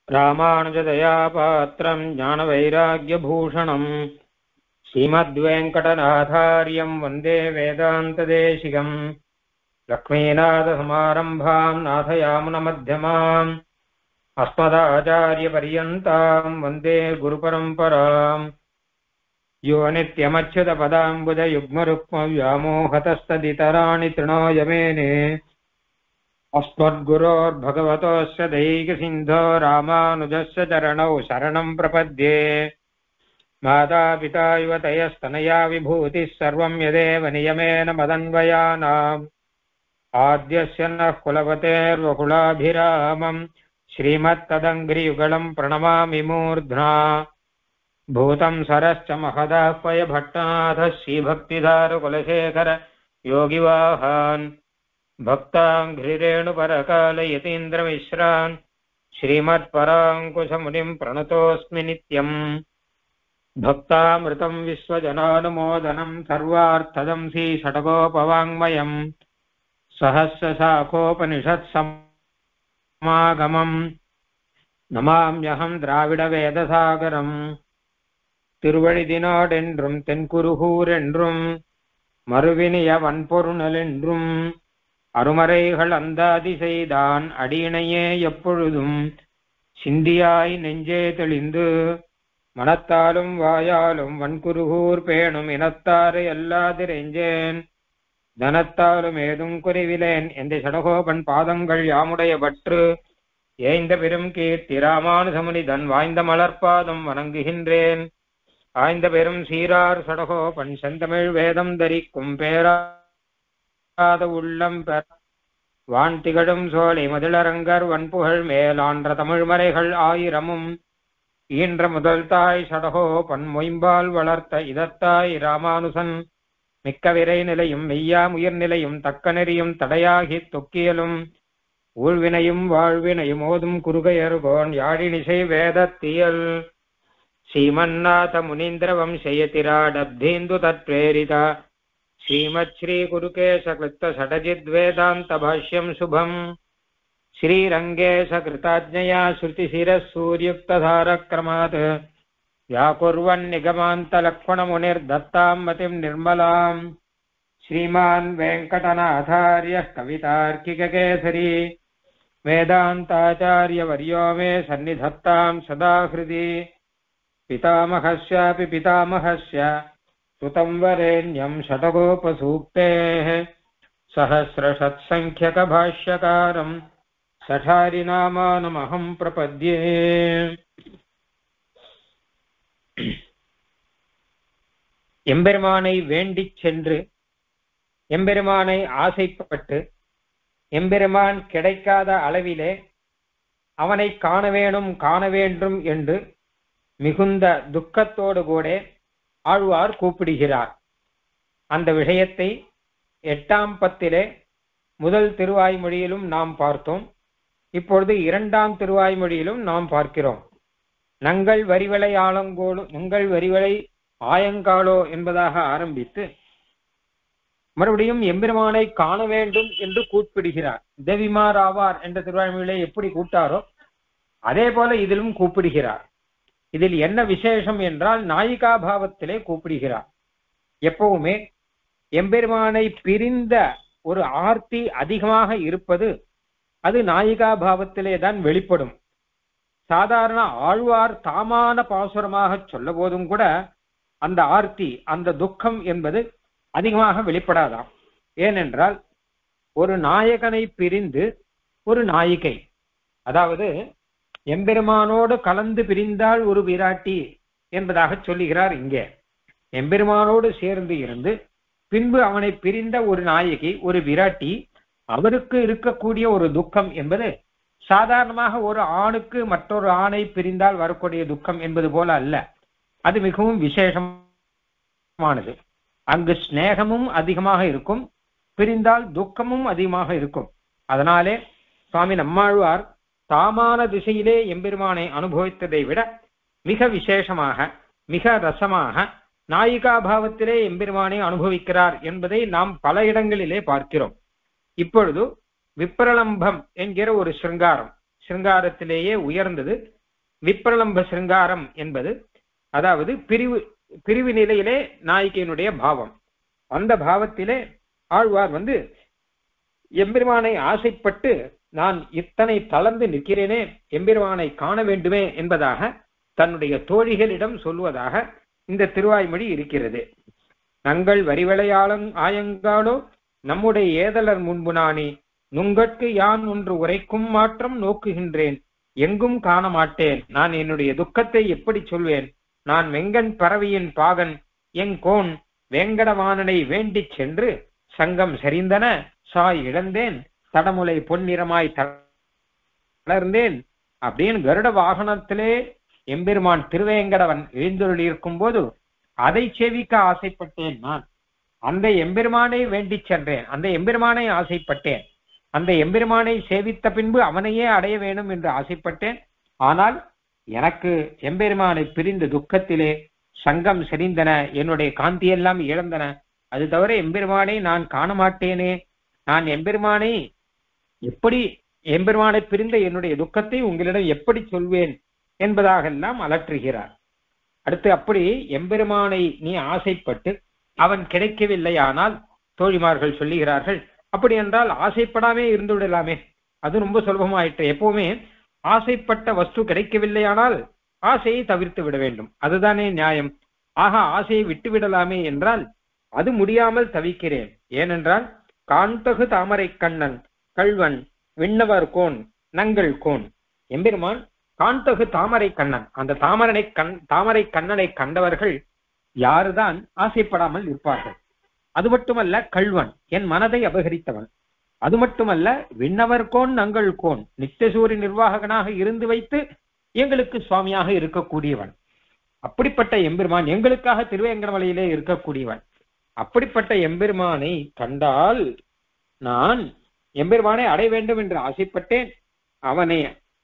ராமானுஜதயாபாத்திரம் ஞானவைராக்யபூஷணம் ஸ்ரீமத்வேங்கடநாதார்யம் வந்தே வேதாந்ததேசிகம் லக்ஷ்மீநாதசமாரம்பாம் நாதயாமுனமத்தியமாம் அஸ்மதாச்சாரியபர்யந்தாம் வந்தே குருபரம்பராம் யோ நித்யமச்யுதபதாம்புஜயுக்மருக்மவ்யாமோஹதஸ்ததிதராணி தृणोयमेने अस्मद्गुरोर्भगवतोऽस्य दैकसिन्धो रामानुजस्य चरणौ शरणं प्रपद्ये मातापिता युवतयस्तनया विभूतिः सर्वं यदेव नियमेन मदन्वयानाम् आद्यस्य नः कुलपतेर्वकुलाभिरामम् श्रीमत्तदङ्घ्रियुगलं प्रणमामि मूर्ध्ना भूतं सरश्च महदाह्वय भट्टनाथः श्रीभक्तिधारकुलशेखर योगिवाहान् भक्ताङ्घ्रिरेणुपरकालयतीन्द्रमिश्रान् श्रीमत्पराङ्कुशमुनिं प्रणतोऽस्मि नित्यम् भक्तामृतं विश्वजनानुमोदनं सर्वार्थदं श्रीषडगोपवाङ्मयम् सहस्रशाखोपनिषत्समागमम् नमाम्यहं द्राविडवेदसागरम् திருவழிதினாடென்றும் தென்குருகூரென்றும் மறுவினிய வன்பொருணலென்றும் அருமறைகள் அந்தாதி செய்தான் அடியினையே எப்பொழுதும் சிந்தியாய் நெஞ்சே தெளிந்து மனத்தாலும் வாயாலும் வன்குருகூர் பேணும் இனத்தாரை அல்லாதிரெஞ்சேன் தனத்தாலும் ஏதும் குறைவிலேன் என்ற சடகோபன் பாதங்கள் யாமுடைய பற்று ஏய்ந்த பெரும் கீர்த்தி ராமானுஜமுனிதன் வாய்ந்த மலர்பாதம் வணங்குகின்றேன் ஆய்ந்த பெரும் சீரார் சடகோபன் செந்தமிழ் வேதம் தரிக்கும் பேராத உள்ளம் பெற வான் திகழும் சோலை மதிலரங்கர் வன்புகழ் மேலான்ற தமிழ்மறைகள் ஆயிரமும் ஈன்ற முதல் தாய் சடகோபன் மொயம்பால் வளர்த்த இதத்தாய் ராமானுசன் மிக்க விரை நிலையும் மெய்யாம் உயிர் நிலையும் தக்க நெறியும் தடையாகி தொக்கியலும் ஊழ்வினையும் வாழ்வினையும் ஓதும் குறுகையர்கோன் யாழினிசை வேதத்தியல் श्रीमन्नाथ मुनीन्द्र वंशयतिराडब्धीन्दु तत्प्रेरिता श्रीमत् श्री गुरुकेश कृत षडजिद्वेदान्त भाष्यं शुभम् श्रीरङ्गेश कृताज्ञया श्रुतिशिरः सूर्युक्तधारक्रमात् व्याकुर्वन् निगमान्तलक्ष्मणमुनिर्दत्तां मतिं निर्मलाम् श्रीमान् वेङ्कटनाथार्यः कवितार्किककेसरी वेदान्ताचार्यवर्यो मे सन्निधत्तां सदा हृदि पितामहस्यापि पितामहस्य सुतं वरेण्यं शतकोपसूक्तेः सहस्रशत्सङ्ख्यकभाष्यकारं सठारिनामानमहं प्रपद्ये எம்பெருமானை வேண்டிச் சென்று எம்பெருமானை ஆசைப்பட்டு எம்பெருமான் கிடைக்காத அளவிலே அவனை காண வேண்டும் என்று மிகுந்த துக்கத்தோடு கூட ஆழ்வார் கூப்பிடுகிறார். அந்த விஷயத்தை 8ஆம் பத்திலே முதல் திருவாய்மொழியிலும் நாம் பார்த்தோம். இப்பொழுது 2ஆம் திருவாய்மொழியிலும் நாம் பார்க்கிறோம். நங்கள் வரிவளை ஆயங்காலோ என்பதாக ஆரம்பித்து மறுபடியும் எம்பெருமானை காண வேண்டும் என்று கூப்பிடுகிறார். தேவிமார் ஆவார் என்ற திருவாய்மொழியிலே எப்படி கூப்பிட்டாரோ அதே போல இதிலும் கூப்பிடுகிறார். இதில் என்ன விசேஷம் என்றால் நாயிகா பாவத்திலே கூப்பிடுகிறார். எப்பவுமே எம்பெருமானை பிரிந்த ஒரு ஆர்த்தி அதிகமாக இருப்பது அது நாயிகா பாவத்திலே தான் வெளிப்படும். சாதாரண ஆழ்வார் தாமான பாசுரமாக சொல்ல போதும் கூட அந்த ஆர்த்தி அந்த துக்கம் என்பது அதிகமாக வெளிப்படாதாம். ஏனென்றால் ஒரு நாயகனை பிரிந்து ஒரு நாயிகை, அதாவது எம்பெருமானோடு கலந்து பிரிந்தால் ஒரு விராட்டி என்பதாக சொல்லுகிறார். இங்கே எம்பெருமானோடு சேர்ந்து இருந்து பின்பு அவனை பிரிந்த ஒரு நாயகி ஒரு விராட்டி, அவருக்கு இருக்கக்கூடிய ஒரு துக்கம் என்பது சாதாரணமாக ஒரு ஆணுக்கு மற்றொரு ஆணை பிரிந்தால் வரக்கூடிய துக்கம் என்பது போல அல்ல. அது மிகவும் விசேஷமானது. அங்கு ஸ்நேகமும் அதிகமாக இருக்கும், பிரிந்தால் துக்கமும் அதிகமாக இருக்கும். அதனாலே சுவாமி நம்மாழ்வார் தாமான திசையிலே எம்பெருமானை அனுபவித்ததை விட மிக விசேஷமாக மிக ரசமாக நாயிகா பாவத்திலே எம்பெருமானை அனுபவிக்கிறார் என்பதை நாம் பல இடங்களிலே பார்க்கிறோம். இப்பொழுது விப்ரலம்பம் என்கிற ஒரு சிருங்காரம், சிருங்காரத்திலேயே உயர்ந்தது விப்ரலம்ப சிருங்காரம் என்பது. அதாவது பிரிவு நிலையிலே நாயிகையினுடைய பாவம். அந்த பாவத்திலே ஆழ்வார் எம்பெருமானை ஆசைப்பட்டு நான் இத்தனை தளர்ந்து நிற்கிறேனே, எம்பெருமானை காண வேண்டுமே என்பதாக தன்னுடைய தோழிகளிடம் சொல்வதாக இந்த திருவாய்மொழி இருக்கிறது. நங்கள் வரிவளையாளங் ஆயங்காலோ நம்முடைய ஏதலர் முன்பு நானே நுங்கட்கு யான் ஒன்று உரைக்கும் மாற்றம் நோக்குகின்றேன், எங்கும் காண மாட்டேன். நான் என்னுடைய துக்கத்தை எப்படி சொல்வேன்? நான் வெங்கண் பறவையின் பாகன் எங்கோன் வேங்கடவாணனை வேண்டிச் சென்று சங்கம் சரிந்தன சாய் இழந்தேன் தடமுலை பொன்னிறமாய் தளர்ந்தேன் அப்படின்னு கருட வாகனத்திலே எம்பெருமான் திருவேங்கடவன் எழுந்தருளி இருக்கும் போது அதை செவிக்க ஆசைப்பட்டேன். நான் அந்த எம்பெருமானை வேண்டிச் சென்றேன், அந்த எம்பெருமானை ஆசைப்பட்டேன், அந்த எம்பெருமானை சேவித்த பின்பு அவனையே அடைய வேண்டும் என்று ஆசைப்பட்டேன். ஆனால் எனக்கு எம்பெருமானை பிரிந்த துக்கத்திலே சங்கம் செறிந்தன, என்னுடைய காந்தியெல்லாம் இழந்தன. அது தவிர எம்பெருமானை நான் காண மாட்டேனே, நான் எம்பெருமானை பிரிந்த என்னுடைய துக்கத்தை உங்களிடம் எப்படி சொல்வேன் என்பதாகெல்லாம் அலற்றுகிறார். அடுத்து அப்படி எம்பெருமானை நீ ஆசைப்பட்டு அவன் கிடைக்கவில்லை, ஆனால் தோழிமார்கள் சொல்லுகிறார்கள், அப்படி என்றால் ஆசைப்படாமே இருந்து விடலாமே, அது ரொம்ப சுலபமாயிற்று. எப்பவுமே ஆசைப்பட்ட வஸ்து கிடைக்கவில்லையானால் ஆசையை தவிர்த்து விட வேண்டும், அதுதானே நியாயம். ஆக ஆசையை விட்டு விடலாமே என்றால் அது முடியாமல் தவிக்கிறேன். ஏனென்றால் காண்தகு தாமரை கண்ணன் கள்வன் விண்ணவர் கோன் நங்கள் கோன். எம்பெருமான் காண்தகு தாமரை கண்ணன், அந்த தாமரை கண்ணனை கண்டவர்கள் யாருதான் ஆசைப்படாமல் இருப்பார்கள்? அது மட்டுமல்ல கள்வன், என் மனதை அபகரித்தவன். அது மட்டுமல்ல விண்ணவர் கோன் நங்கள் கோன், நித்தியசூரி நிர்வாகனாக இருந்து வைத்து எங்களுக்கு சுவாமியாக இருக்கக்கூடியவன். அப்படிப்பட்ட எம்பெருமான் எங்களுக்காக திருவேங்கடமலையிலே இருக்கக்கூடியவன். அப்படிப்பட்ட எம்பெருமானை கண்டால் நான் எம்பெருமானை அடைய வேண்டும் என்று ஆசைப்பட்டேன். அவனை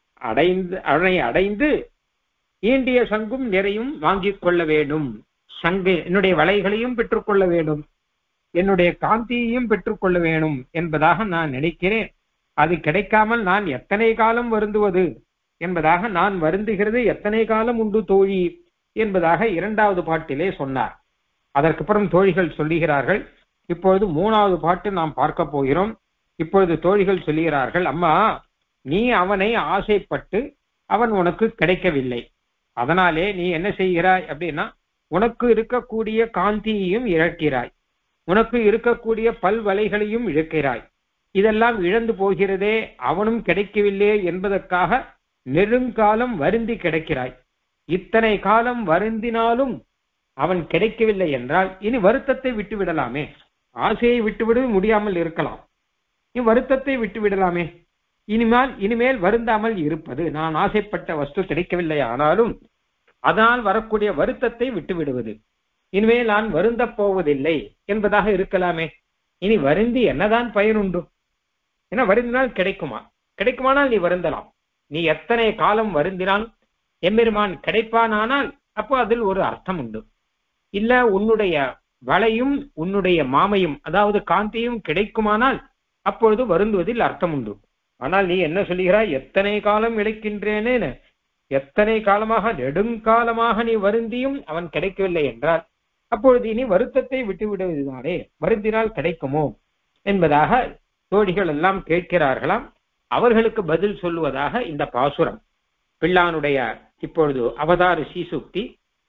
அடைந்து ஈண்டிய சங்கும் நிறையும் வாங்கிக் கொள்ள வேண்டும். சங்கு என்னுடைய வலைகளையும் பெற்றுக்கொள்ள வேண்டும், என்னுடைய காந்தியையும் பெற்றுக்கொள்ள வேண்டும் என்பதாக நான் நினைக்கிறேன். அது கிடைக்காமல் நான் எத்தனை காலம் வருந்துவது என்பதாக, நான் வருந்துகிறது எத்தனை காலம் உண்டு தோழி என்பதாக இரண்டாவது பாட்டிலே சொன்னார். அதற்கப்புறம் தோழிகள் சொல்லுகிறார்கள். இப்பொழுது மூணாவது பாட்டு நாம் பார்க்க போகிறோம். இப்பொழுது தோழிகள் சொல்லுகிறார்கள், அம்மா நீ அவனை ஆசைப்பட்டு அவன் உனக்கு கிடைக்கவில்லை, அதனாலே நீ என்ன செய்கிறாய் அப்படின்னா உனக்கு இருக்கக்கூடிய காந்தியையும் இழக்கிறாய், உனக்கு இருக்கக்கூடிய பல்வலைகளையும் இழக்கிறாய். இதெல்லாம் இழந்து போகிறதே, அவனும் கிடைக்கவில்லை என்பதற்காக நெடுங்காலம் வருந்தி கிடைக்கிறாய். இத்தனை காலம் வருந்தினாலும் அவன் கிடைக்கவில்லை என்றால் இனி வருத்தத்தை விட்டு விடலாமே. ஆசையை விட்டுவிட முடியாமல் இருக்கலாம், நீ வருத்தத்தை விட்டு விடலாமே. இனிமேல் வருந்தாமல் இருப்பது, நான் ஆசைப்பட்ட வஸ்து கிடைக்கவில்லை ஆனாலும் அதனால் வரக்கூடிய வருத்தத்தை விட்டு விடுவது, இனிமேல் நான் வருந்த போவதில்லை என்பதாக இருக்கலாமே. இனி வருந்தி என்னதான் பயனுண்டு? ஏன்னா வருந்தினால் கிடைக்குமானால் நீ வருந்தலாம். நீ எத்தனை காலம் வருந்தினால் எம்பெருமான் கிடைப்பானால் அப்போ அதில் ஒரு அர்த்தம் உண்டு. இல்ல உன்னுடைய வளையும் உன்னுடைய மாமையும் அதாவது காந்தியும் கிடைக்குமானால் அப்பொழுது வருந்துவதில் அர்த்தம் உண்டு. ஆனால் நீ என்ன சொல்லுகிறாய்? எத்தனை காலம் இழைக்கின்றேனே, எத்தனை காலமாக நெடுங்காலமாக நீ வருந்தியும் அவன் கிடைக்கவில்லை என்றால் அப்பொழுது இனி வருத்தத்தை விட்டு விடுவதுதானே, வருந்தினால் கிடைக்குமோ என்பதாக தோழிகள் எல்லாம் கேட்கிறார்களாம். அவர்களுக்கு பதில் சொல்லுவதாக இந்த பாசுரம். பிள்ளானுடைய இப்பொழுது அவதார சீசுக்தி.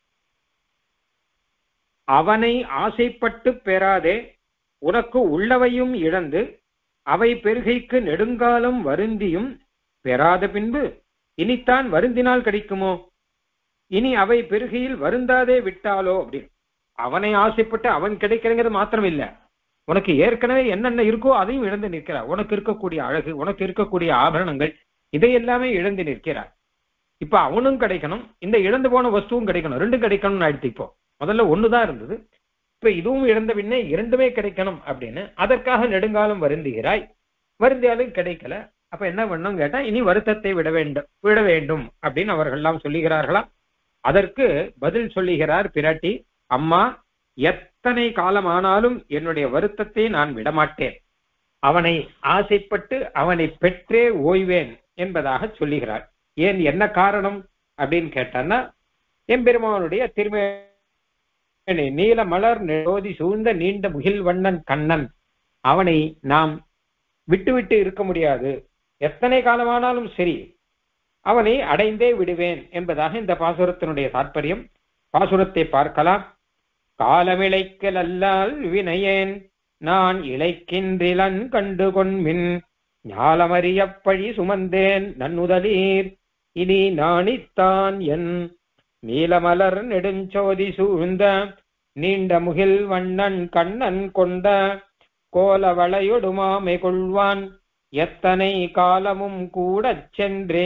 அவனை ஆசைப்பட்டு பெறாதே உனக்கு உள்ளவையும் இழந்து அவை பெருகைக்கு நெடுங்காலம் வருந்தியும் பெறாத பின்பு இனித்தான் வருந்தினால் கிடைக்குமோ? இனி அவை பெருகையில் வருந்தாதே விட்டாலோ அப்படின்னு. அவனை ஆசைப்பட்டு அவன் கிடைக்கிறங்கிறது மாத்திரம் இல்ல, உனக்கு ஏற்கனவே என்னென்ன இருக்கோ அதையும் இழந்து நிற்கிறார். உனக்கு இருக்கக்கூடிய அழகு, உனக்கு இருக்கக்கூடிய ஆபரணங்கள், இதை எல்லாமே இழந்து நிற்கிறார். இப்ப அவனும் கிடைக்கணும், இந்த இழந்து போன வஸ்துவும் கிடைக்கணும், ரெண்டும் கிடைக்கணும்னு ஆயிடுச்சு. இப்போ முதல்ல ஒண்ணுதான் இருந்தது, இப்ப இதுவும் இழந்த பின்னே இரண்டுமே கிடைக்கணும் அப்படின்னு அதற்காக நெடுங்காலம் வருந்துகிறாய். வருந்தியாலும் கிடைக்கல, அப்ப என்ன பண்ணணும் கேட்டா இனி வருத்தத்தை விட வேண்டும் அப்படின்னு அவர்கள் எல்லாம் சொல்லுகிறார்களா. அதற்கு பதில் சொல்லுகிறார் பிராட்டி, அம்மா எத்தனை காலம் ஆனாலும் என்னுடைய வருத்தத்தை நான் விடமாட்டேன். அவனை ஆசைப்பட்டு அவனை பெற்றே ஓய்வேன் என்பதாக சொல்லுகிறார். ஏன், என்ன காரணம் அப்படின்னு கேட்டான்னா, எம்பெருமானுடைய திருமேனி நீல மலர் நெரோதி சூழ்ந்த நீண்ட முகில் வண்ணன் கண்ணன், அவனை நாம் விட்டு விட்டு இருக்க முடியாது, எத்தனை காலமானாலும் சரி அவனை அடைந்தே விடுவேன் என்பதாக இந்த பாசுரத்தினுடைய தாற்பயம். பாசுரத்தை பார்க்கலாம். காலமிழைக்கல் அல்லால் வினையேன் நான் இழைக்கின்றிலன் கண்டு கொன்மின் ஞாலமறிய பழி சுமந்தேன் நன்னுதலீர் இனி நாணித்தான் என் நீலமலர் நெடுஞ்சோதி சூழ்ந்த நீண்ட முகில் வண்ணன் கண்ணன் கொண்ட கோலவளையொடுமாமை கொள்வான் எத்தனை காலமும் கூட சென்றே.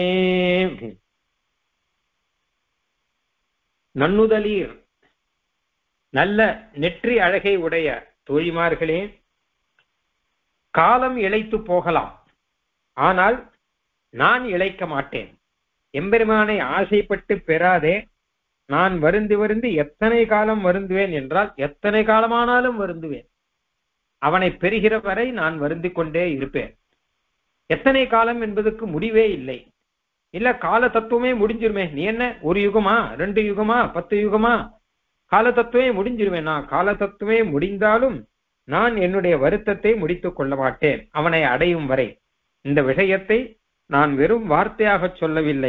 நன்னுதலீர், நல்ல நெற்றி அழகை உடைய தோழிமார்களே, காலம் இழைத்து போகலாம், ஆனால் நான் இழைக்க மாட்டேன். எம்பெருமானை ஆசைப்பட்டு பெறாதே நான் வருந்தி எத்தனை காலம் வருந்துவேன் என்றால் எத்தனை காலமானாலும் வருந்துவேன். அவனை பெறுகிற வரை நான் வருந்தி கொண்டே இருப்பேன். எத்தனை காலம் என்பதற்கு முடிவே இல்லை. இல்ல, கால தத்துவமே முடிஞ்சிருமே, நீ என்ன ஒரு யுகமா 2 யுகமா 10 யுகமா, கால தத்துவமே முடிஞ்சிருவேன். நான் கால தத்துவமே முடிந்தாலும் நான் என்னுடைய வருத்தத்தை முடித்துக் கொள்ள மாட்டேன் அவனை அடையும் வரை. இந்த விஷயத்தை நான் வெறும் வார்த்தையாக சொல்லவில்லை,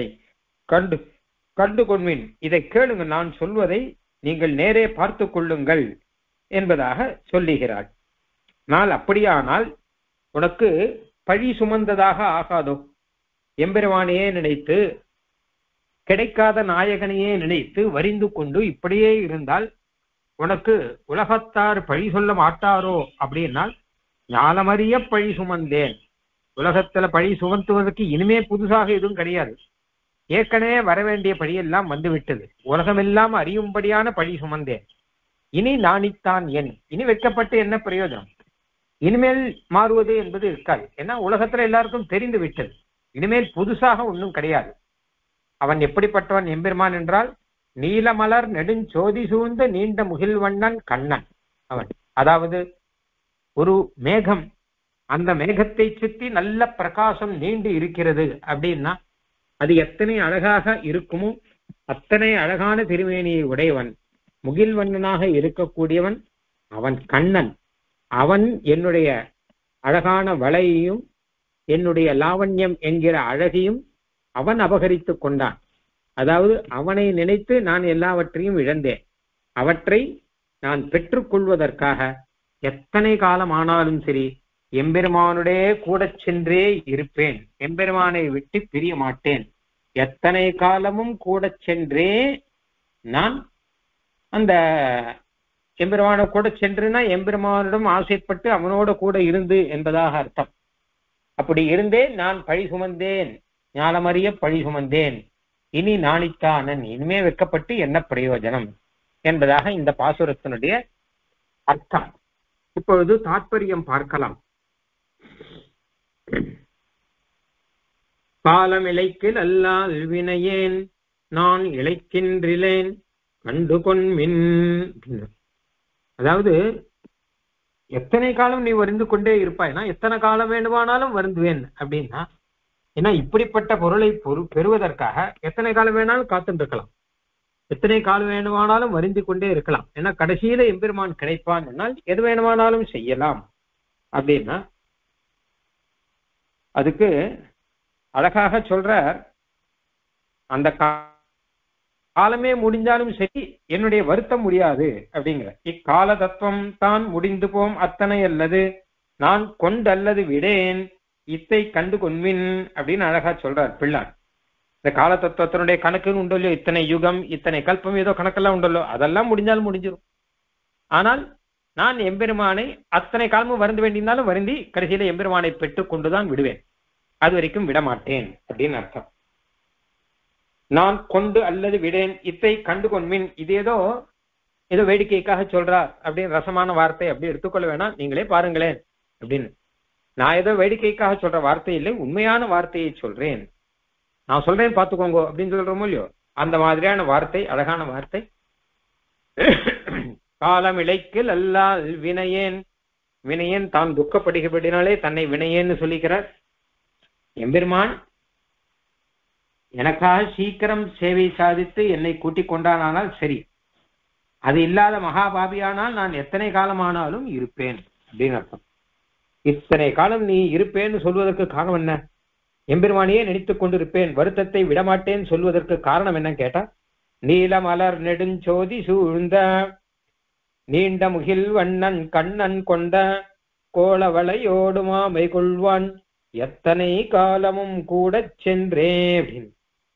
கண்டு கொள்வேன். இதை கேளுங்க, நான் சொல்வதை நீங்கள் நேரே பார்த்து கொள்ளுங்கள் என்பதாக சொல்லுகிறாள். நான் அப்படியானால் உனக்கு பழி சுமந்ததாக ஆகாதோ? எம்பெருமானையே நினைத்து, கிடைக்காத நாயகனையே நினைத்து வரிந்து கொண்டு இப்படியே இருந்தால் உனக்கு உலகத்தார் பழி சொல்ல மாட்டாரோ? அப்படின்னால் ஞாலமறிய பழி சுமந்தேன். உலகத்துல பழி சுமத்துவதற்கு இனிமே புதுசாக எதுவும் கிடையாது. ஏற்கனவே வரவேண்டிய பழியெல்லாம் வந்துவிட்டது. உலகமெல்லாம் அறியும்படியான பழி சுமந்தேன். இனி நாணித்தான் என், இனி வெட்கப்பட்டு என்ன பிரயோஜனம்? இனிமேல் மாறுவது என்பது இருக்காது. ஏன்னா உலகத்துல எல்லாருக்கும் தெரிந்து விட்டது. இனிமேல் புதுசாக ஒன்றும் கிடையாது. அவன் எப்படிப்பட்டவன் எம்பெருமான் என்றால் நீலமலர் நெடுஞ்சோதி சூழ்ந்த நீண்ட முகில் வண்ணன் கண்ணன் அவன். அதாவது ஒரு மேகம், அந்த மேகத்தை சுற்றி நல்ல பிரகாசம் நீண்டு இருக்கிறது அப்படின்னா அது எத்தனை அழகாக இருக்குமோ அத்தனை அழகான திருமேனியை உடையவன், முகில் வண்ணனாக இருக்கக்கூடியவன் அவன் கண்ணன். அவன் என்னுடைய அழகான வளையையும் என்னுடைய லாவண்யம் என்கிற அழகையும் அவன் அபகரித்து கொண்டான். அதாவது அவனை நினைத்து நான் எல்லாவற்றையும் இழந்தேன். அவற்றை நான் பெற்றுக்கொள்வதற்காக எத்தனை காலம் ஆனாலும் சரி எம்பெருமானுடைய கூட சென்றே இருப்பேன். எம்பெருமானை விட்டு பிரிய மாட்டேன். எத்தனை காலமும் கூட சென்றே நான் அந்த எம்பெருமான கூட சென்றுனா எம்பெருமானிடம் ஆசைப்பட்டு அவனோட கூட இருந்து என்பதாக அர்த்தம். அப்படி இருந்தே நான் பழி சுமந்தேன், ஞானமறிய பழி சுமந்தேன், இனி நாணித்தானன், இனிமே வெட்கப்பட்டு என்ன பிரயோஜனம் என்பதாக இந்த பாசுரத்தினுடைய அர்த்தம். இப்பொழுது தாற்பயம் பார்க்கலாம். காலம் இழைக்கில் அல்லால் வினையேன் நான் இழைக்கின்றிலேன் கண்டு கொன்மின். அதாவது எத்தனை காலம் நீ வருந்து கொண்டே இருப்பாய்னா எத்தனை காலம் வேண்டுமானாலும் வருந்துவேன் அப்படின்னா, ஏன்னா இப்படிப்பட்ட பொருளை பெறுவதற்காக எத்தனை காலம் வேணாலும் காத்துட்டு இருக்கலாம், எத்தனை காலம் வேணுமானாலும் வருந்தி கொண்டே இருக்கலாம். ஏன்னா கடைசியில எம்பெருமான் கிடைப்பான் என்னால் எது வேணுமானாலும் செய்யலாம் அப்படின்னா அதுக்கு அழகாக சொல்ற, அந்த காலமே முடிஞ்சாலும் சரி என்னுடைய வருத்தம் முடியாது அப்படிங்கிற. இக்கால தத்துவம் தான் முடிந்து போம் அத்தனை அல்லது நான் கொண்டல்லது விடேன் இத்தை கண்டு கொன்மின் அப்படின்னு அழகா சொல்றார் பிள்ளான். இந்த கால தத்துவத்தினுடைய கணக்குன்னு உண்டல்லோ, இத்தனை யுகம் இத்தனை கல்பம் ஏதோ கணக்கெல்லாம் உண்டல்லோ, அதெல்லாம் முடிஞ்சாலும் முடிஞ்சிடும். ஆனால் நான் எம்பெருமானை அத்தனை காலமும் வருந்த வேண்டியிருந்தாலும் வருந்தி கடைசியில எம்பெருமானை பெற்றுக் கொண்டுதான் விடுவேன், அது வரைக்கும் விடமாட்டேன் அப்படின்னு அர்த்தம். நான் கொண்டு அல்லது விடேன் இத்தை கண்டு கொன்மின், இது ஏதோ வேடிக்கைக்காக சொல்றார் அப்படின்னு ரசமான வார்த்தை அப்படி எடுத்துக்கொள்ள வேணாம், நீங்களே பாருங்களேன் அப்படின்னு. நான் ஏதோ வேடிக்கைக்காக சொல்ற வார்த்தை இல்லை, உண்மையான வார்த்தையை சொல்றேன், நான் சொல்றேன் பார்த்துக்கோங்க அப்படின்னு சொல்றோமோ இல்லையோ, அந்த மாதிரியான வார்த்தை, அழகான வார்த்தை. காலம் இழைக்கில் அல்லால் வினையேன், வினையேன் தான் துக்கப்படுகிறபடினாலே தன்னை வினையேன்னு சொல்லிக்கிறார். எம்பெருமான் எனக்காக சீக்கிரம் சேவை சாதித்து என்னை கூட்டிக் கொண்டானால் சரி, அது இல்லாத மகாபாபியானால் நான் எத்தனை காலமானாலும் இருப்பேன் அப்படின்னு அர்த்தம். இத்தனை காலம் நீ இருப்பேன்னு சொல்வதற்கு காரணம் என்ன? எம்பெருமானியே நினைத்துக் கொண்டிருப்பேன், வருத்தத்தை விடமாட்டேன் சொல்வதற்கு காரணம் என்னன்னு கேட்டா, நீலமலர் நெடுஞ்சோதி சூழ்ந்த நீண்ட முகில் வண்ணன் கண்ணன் கொண்ட கோலவளையோடுமாமை கொள்வான் எத்தனை காலமும் கூட சென்றே அப்படின்னு.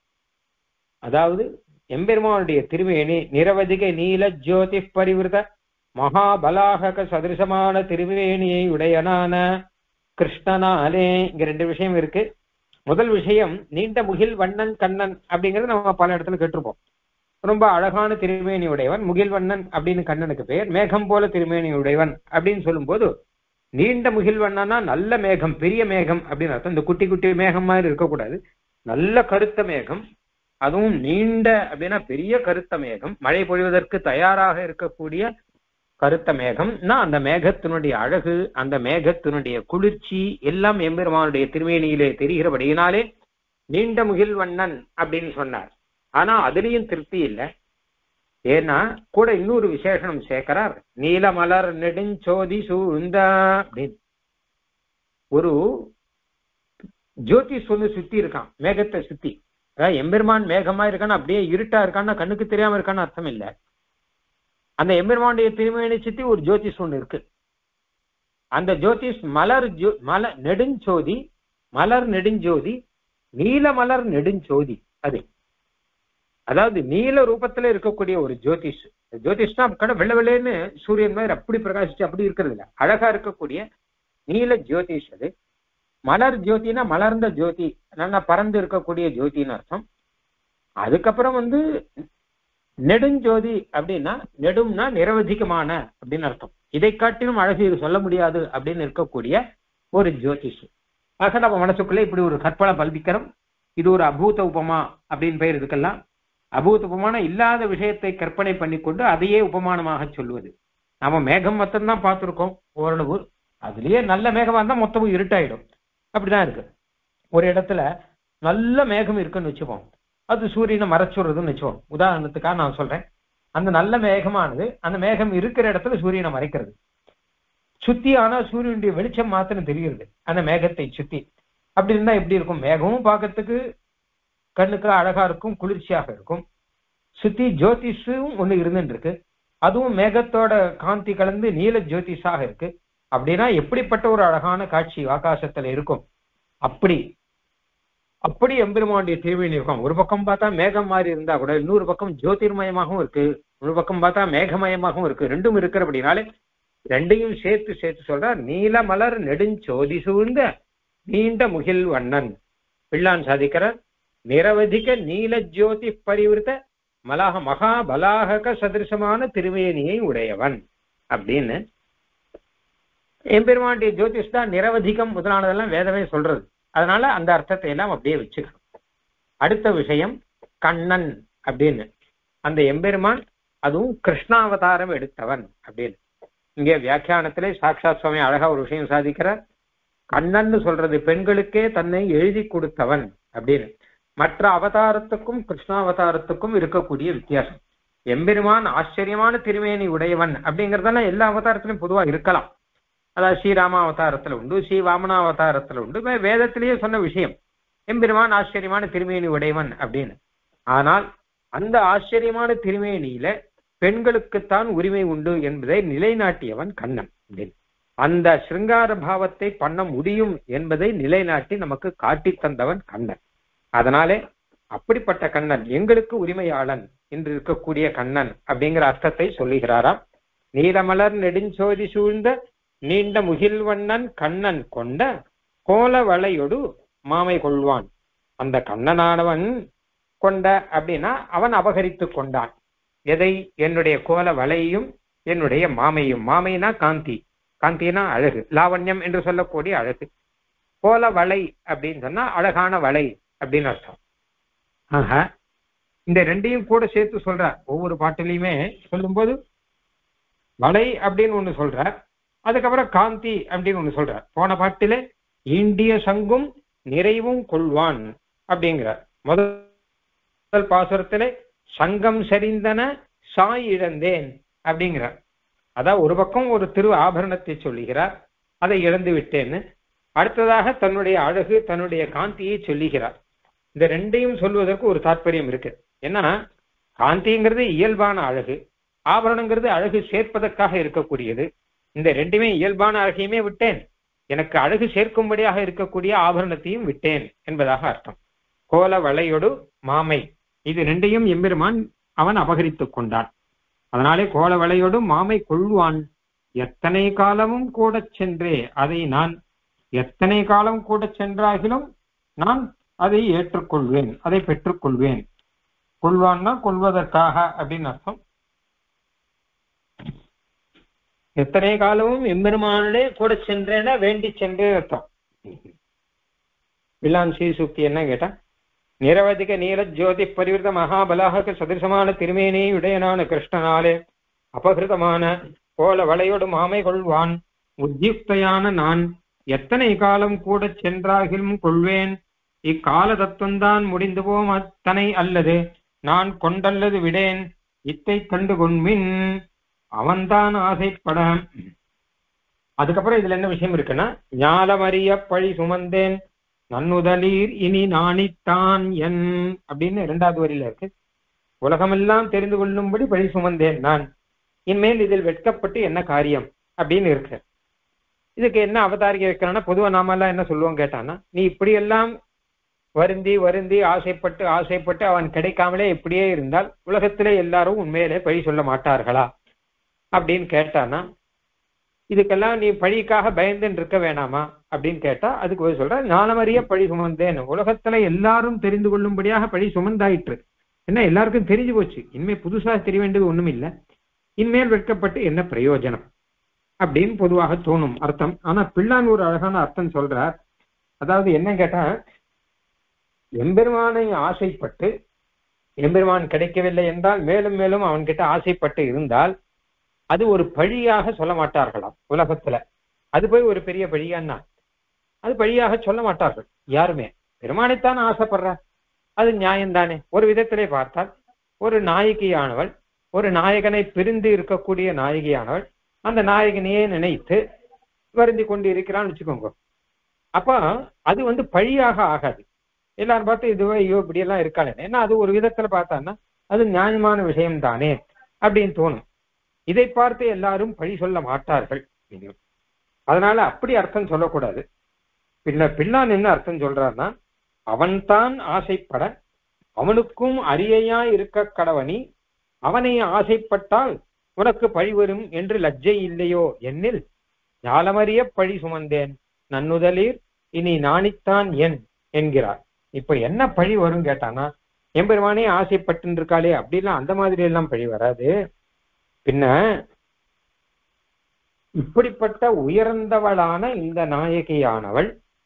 அதாவது எம்பெருமானுடைய திருமேனி நிரவதிக நீல ஜோதி பரிவிருத மகாபலாக சதிருஷமான திருமேனியை உடையனான கிருஷ்ணனாலே. இங்க ரெண்டு விஷயம் இருக்கு. முதல் விஷயம், நீண்ட முகில் வண்ணன் கண்ணன் அப்படிங்கறது நம்ம பல இடத்துல கேட்டிருப்போம். ரொம்ப அழகான திருமேனி உடையவன் முகில் வண்ணன் அப்படின்னு கண்ணனுக்கு பெயர். மேகம் போல திருமேனி உடையவன் அப்படின்னு சொல்லும் போது நீண்ட முகில் வண்ணனா நல்ல மேகம், பெரிய மேகம் அப்படின்னு அர்த்தம். இந்த குட்டி குட்டி மேகம் மாதிரி இருக்கக்கூடாது, நல்ல கருத்த மேகம். அதுவும் நீண்ட அப்படின்னா பெரிய கருத்த மேகம், மழை பொழிவதற்கு தயாராக இருக்கக்கூடிய கருத்த மேகம்னா அந்த மேகத்தினுடைய அழகு, அந்த மேகத்தினுடைய குளிர்ச்சி எல்லாம் எம்பெருமானுடைய திருமேனியிலே தெரிகிறபடியினாலே நீண்ட முகில் வண்ணன் அப்படின்னு சொன்னார். ஆனா அதுலயும் திருப்தி இல்லை. ஏன்னா கூட இன்னொரு விசேஷனம் சேர்க்கிறார், நீலமலர் நெடுஞ்சோதி சூழ்ந்த அப்படின்னு. ஒரு ஜோதிஷ் வந்து சுத்தி இருக்கான், மேகத்தை சுத்தி. அதாவது எம்பெருமான் மேகமா இருக்கான்னு அப்படியே இருட்டா இருக்கான்னா கண்ணுக்கு தெரியாம இருக்கான்னு அர்த்தம் இல்லை. அந்த எம்பெருமானுடைய திருமேனி சுத்தி ஒரு ஜோதிஷ் ஒண்ணு இருக்கு. அந்த ஜோதிஷ் மலர் நெடுஞ்சோதி, மலர் நெடுஞ்சோதி, நீல மலர் நெடுஞ்சோதி. அது அதாவது நீல ரூபத்துல இருக்கக்கூடிய ஒரு ஜோதிஷ். ஜோதிஷ்னா கடை வெள்ள வெள்ளைன்னு சூரியன் மாதிரி அப்படி பிரகாசிச்சு அப்படி இருக்கிறது இல்லை, அழகா இருக்கக்கூடிய நீல ஜோதிஷ். அது மலர் ஜோதினா மலர்ந்த ஜோதி, நல்லா பறந்து இருக்கக்கூடிய ஜோதின்னு அர்த்தம். அதுக்கப்புறம் வந்து நெடுஞ்சோதி அப்படின்னா, நெடும்னா நிரவதிகமான அப்படின்னு அர்த்தம். இதை காட்டிலும் அழகு இது சொல்ல முடியாது அப்படின்னு இருக்கக்கூடிய ஒரு ஜோதிஷ். ஆக நம்ம மனசுக்குள்ள இப்படி ஒரு கற்பனை பல்பிக்கிறோம். இது ஒரு அபூத உபமா அப்படின்னு பெயர். இதுக்கெல்லாம் அபூத உபமான இல்லாத விஷயத்தை கற்பனை பண்ணிக்கொண்டு அதையே உபமானமாக சொல்லுவது. நாம மேகம் மொத்தம்தான் பார்த்துருக்கோம் ஓரளவு, அதுலயே நல்ல மேகமா இருந்தா மொத்தமும் இருட்டாயிடும். அப்படிதான் இருக்கு. ஒரு இடத்துல நல்ல மேகம் இருக்குன்னு வச்சுப்போம், அது சூரியனை மறைச்சுடுறதுன்னு வச்சுப்போம். உதாரணத்துக்காக நான் சொல்றேன், அந்த நல்ல மேகமானது அந்த மேகம் இருக்கிற இடத்துல சூரியனை மறைக்கிறது. சுத்தி ஆனா சூரியனுடைய வெளிச்சம் மாத்திரம் தெரிகிறது அந்த மேகத்தை சுத்தி. அப்படி இருந்தா எப்படி இருக்கும்? மேகமும் பார்க்கறதுக்கு கண்ணுக்கு அழகா இருக்கும், குளிர்ச்சியாக இருக்கும். சுத்தி ஜோதிஷும் ஒண்ணு இருந்துட்டு இருக்கு, அதுவும் மேகத்தோட காந்தி கலந்து நீல ஜோதிஷாக இருக்கு. அப்படின்னா எப்படிப்பட்ட ஒரு அழகான காட்சி ஆகாசத்துல இருக்கும். அப்படி அப்படி எம்பெருமானுடைய திருமேனி இருக்கும். ஒரு பக்கம் பார்த்தா மேகம் மாதிரி இருந்தா கூட இன்னொரு பக்கம் ஜோதிர்மயமாகவும் இருக்கு, ஒரு பக்கம் பார்த்தா மேகமயமாகவும் இருக்கு. ரெண்டும் இருக்கிறபடினாலே ரெண்டையும் சேர்த்து சேர்த்து சொல்ற நீல மலர் நெடுஞ்சோதி சூழ்ந்த நீண்ட முகில் வண்ணன். பிள்ளான் சாதிக்கிறார், நிரவதிக நீல ஜோதி பரிவிருத்த மகாபலாக சதிருஷமான திருமேனியை உடையவன் அப்படின்னு. எம்பெருமானுடைய ஜோதிஷ் தான் நிரவதிகம் முதலானதெல்லாம் வேதமே சொல்றது. அதனால அந்த அர்த்தத்தை எல்லாம் அப்படியே வச்சுக்கணும். அடுத்த விஷயம் கண்ணன் அப்படின்னு. அந்த எம்பெருமான் அதுவும் கிருஷ்ணாவதாரம் எடுத்தவன் அப்படின்னு. இங்கே வியாக்கியானத்திலே சாட்சாத் சுவாமி அழகா ஒரு விஷயம் சாதிக்கிறார். கண்ணன் சொல்றது பெண்களுக்கே தன்னை எழுதி கொடுத்தவன் அப்படின்னு. மற்ற அவதாரத்துக்கும் கிருஷ்ணாவதாரத்துக்கும் இருக்கக்கூடிய வித்தியாசம். எம்பெருமான் ஆச்சரியமான திருமேனி உடையவன் அப்படிங்கறதெல்லாம் எல்லா அவதாரத்திலும் பொதுவா இருக்கலாம். அதாவது ஸ்ரீராம அவதாரத்துல உண்டு, ஸ்ரீ வாமனா அவதாரத்துல உண்டு. வேதத்திலேயே சொன்ன விஷயம் எம்பெருமான் ஆச்சரியமான திருமேனி உடையவன் அப்படின்னு. ஆனால் அந்த ஆச்சரியமான திருமேனியில பெண்களுக்குத்தான் உரிமை உண்டு என்பதை நிலைநாட்டியவன் கண்ணன் அப்படின்னு. அந்த சிருங்கார பாவத்தை பண்ண முடியும் என்பதை நிலைநாட்டி நமக்கு காட்டி தந்தவன் கண்ணன். அதனாலே அப்படிப்பட்ட கண்ணன் எங்களுக்கு உரிமையாளன் என்று இருக்கக்கூடிய கண்ணன் அப்படிங்கிற அர்த்தத்தை சொல்லுகிறாராம். நீலமலர் நெடுஞ்சோதி சூழ்ந்த நீண்ட முகில் வண்ணன் கண்ணன் கொண்ட கோலவளையொடு மாமை கொள்வான். அந்த கண்ணனானவன் கொண்ட அப்படின்னா அவன் அபகரித்து கொண்டான். எதை? என்னுடைய கோல வளையையும் என்னுடைய மாமையும். மாமைனா காந்தி, காந்தினா அழகு, லாவண்யம் என்று சொல்லக்கூடிய அழகு. கோல வளை அப்படின்னு சொன்னா அழகான வளை அப்படின்னு அர்த்தம். ஆக இந்த ரெண்டையும் கூட சேர்த்து சொல்றார். ஒவ்வொரு பாட்டிலையுமே சொல்லும்போது வளை அப்படின்னு ஒண்ணு சொல்றார், அதுக்கப்புறம் காந்தி அப்படின்னு ஒண்ணு சொல்றார். போன பாட்டிலே இந்திய சங்கும் நிறைவும் கொள்வான் அப்படிங்கிறார். முதல் பாசுரத்திலே சங்கம் சரிந்தன சாய் இழந்தேன் அப்படிங்கிறார். அதான் ஒரு பக்கம் ஒரு திரு ஆபரணத்தை சொல்லுகிறார், அதை இழந்து விட்டேன்னு. அடுத்ததாக தன்னுடைய அழகு, தன்னுடைய காந்தியை சொல்லுகிறார். இந்த ரெண்டையும் சொல்வதற்கு ஒரு தாற்பயம் இருக்கு. ஏன்னா காந்திங்கிறது இயல்பான அழகு, ஆபரணங்கிறது அழகு சேர்ப்பதற்காக இருக்கக்கூடியது. இந்த ரெண்டுமே இயல்பான அழகையுமே விட்டேன், எனக்கு அழகு சேர்க்கும்படியாக இருக்கக்கூடிய ஆபரணத்தையும் விட்டேன் என்பதாக அர்த்தம். கோல வளையொடு மாமை, இது ரெண்டையும் எம்பெருமான் அவன் அபகரித்துக் கொண்டான். அதனாலே கோல வளையோடு மாமை கொள்வான், எத்தனை காலமும் கூட சென்றே அதை நான், எத்தனை காலம் கூட சென்றாகிலும் நான் அதை ஏற்றுக்கொள்வேன், அதை பெற்றுக்கொள்வேன். கொள்வான்னா கொள்வதற்காக அப்படின்னு அர்த்தம். எத்தனை காலமும் எம்பெருமானே கூட சென்றேன்னா வேண்டி சென்றேன் அர்த்தம். பிள்ளான் ஸ்ரீசூக்தி என்ன கேட்டா, நிரவதிக நீல ஜோதி பரிவிருத்த மகாபலாக சதிருசமான திருமேனி உடையனான கிருஷ்ணனாலே அபகிருதமான கோல வளையோடு மாமை கொள்வான் உத்தியுக்தையான நான் எத்தனை காலம் கூட சென்றாகிலும் கொள்வேன். இக்கால தத்துவந்தான் முடிந்து போம் அத்தனை அல்லது நான் கொண்டல்லது விடேன். இத்தை கண்டு கொண்மின் அவன்தான் ஆசைப்பட. அதுக்கப்புறம் இதுல என்ன விஷயம் இருக்குன்னா, ஞாலமறிய பழி சுமந்தேன் நன்னுதலீர் இனி நாணித்தான் என் அப்படின்னு 2வது வரியில இருக்கு. உலகமெல்லாம் தெரிந்து கொள்ளும்படி பழி சுமந்தேன் நான், இனிமேல் இதில் வெட்கப்பட்டு என்ன காரியம் அப்படின்னு இருக்கு. இதுக்கு என்ன அவதாரிக்க வைக்கிறான்னா, பொதுவா நாமெல்லாம் என்ன சொல்லுவோம் கேட்டான்னா, நீ இப்படியெல்லாம் வருந்தி வருந்தி ஆசைப்பட்டு ஆசைப்பட்டு அவன் கிடைக்காமலே இப்படியே இருந்தால் உலகத்திலே எல்லாரும் உண்மையிலே பழி சொல்ல மாட்டார்களா அப்படின்னு கேட்டானா, இதுக்கெல்லாம் நீ பழிக்காக பயந்துன்னு இருக்க வேணாமா அப்படின்னு கேட்டா, அதுக்கு போய் சொல்ற ஞானமறிய பழி சுமந்தேன். உலகத்துல எல்லாரும் தெரிந்து கொள்ளும்படியாக பழி சுமந்தாயிற்று. என்ன எல்லாருக்கும் தெரிஞ்சு போச்சு, இனிமேல் புதுசா தெரிய வேண்டியது ஒண்ணும் இல்லை, இனிமேல் வெட்கப்பட்டு என்ன பிரயோஜனம் அப்படின்னு பொதுவாக தோணும் அர்த்தம். ஆனா பிள்ளான் ஒரு அழகான அர்த்தம் சொல்றார். அதாவது என்ன கேட்டா, எம்பெருமானை ஆசைப்பட்டு எம்பெருமான் கிடைக்கவில்லை என்றால் மேலும் மேலும் அவன்கிட்ட ஆசைப்பட்டு இருந்தால் அது ஒரு பழியாக சொல்ல மாட்டார்களாம் உலகத்துல. அது போய் ஒரு பெரிய பழியான்னா அது பழியாக சொல்ல மாட்டார்கள் யாருமே. பெருமானைத்தான் ஆசைப்படுற, அது நியாயம்தானே. ஒரு விதத்திலே பார்த்தால் ஒரு நாயகியானவள், ஒரு நாயகனை பிரிந்து இருக்கக்கூடிய நாயகியானவள் அந்த நாயகனையே நினைத்து வருந்தி கொண்டு இருக்கிறான்னு வச்சுக்கோங்க. அப்ப அது பழியாக ஆகாது. எல்லாரும் பார்த்து இதுவே ஐயோ இப்படியெல்லாம் இருக்காளே, ஏன்னா அது ஒரு விதத்துல பார்த்தான்னா அது நியாயமான விஷயம் தானே அப்படின்னு தோணும். இதை பார்த்து எல்லாரும் பழி சொல்ல மாட்டார்கள். அதனால அப்படி அர்த்தம் சொல்லக்கூடாது. பிள்ளான் என்ன அர்த்தம் சொல்றான்னா, அவன்தான் ஆசைப்பட அவனுக்கும் அரியையா இருக்க கடவனி, அவனை ஆசைப்பட்டால் உனக்கு பழி வரும் என்று லஜ்ஜை இல்லையோ என்னில் ஞாலமறிய பழி சுமந்தேன் நன்னுதலீர் இனி நாணித்தான் என் என்கிறார். இப்ப என்ன பழி வரும் கேட்டானா, எம்பெருமானே ஆசைப்பட்டு இருக்காளே அப்படிலாம் அந்த மாதிரி எல்லாம் பழி வராது. பின்ன இப்படிப்பட்ட உயர்ந்தவளான இந்த நாயகியானவள்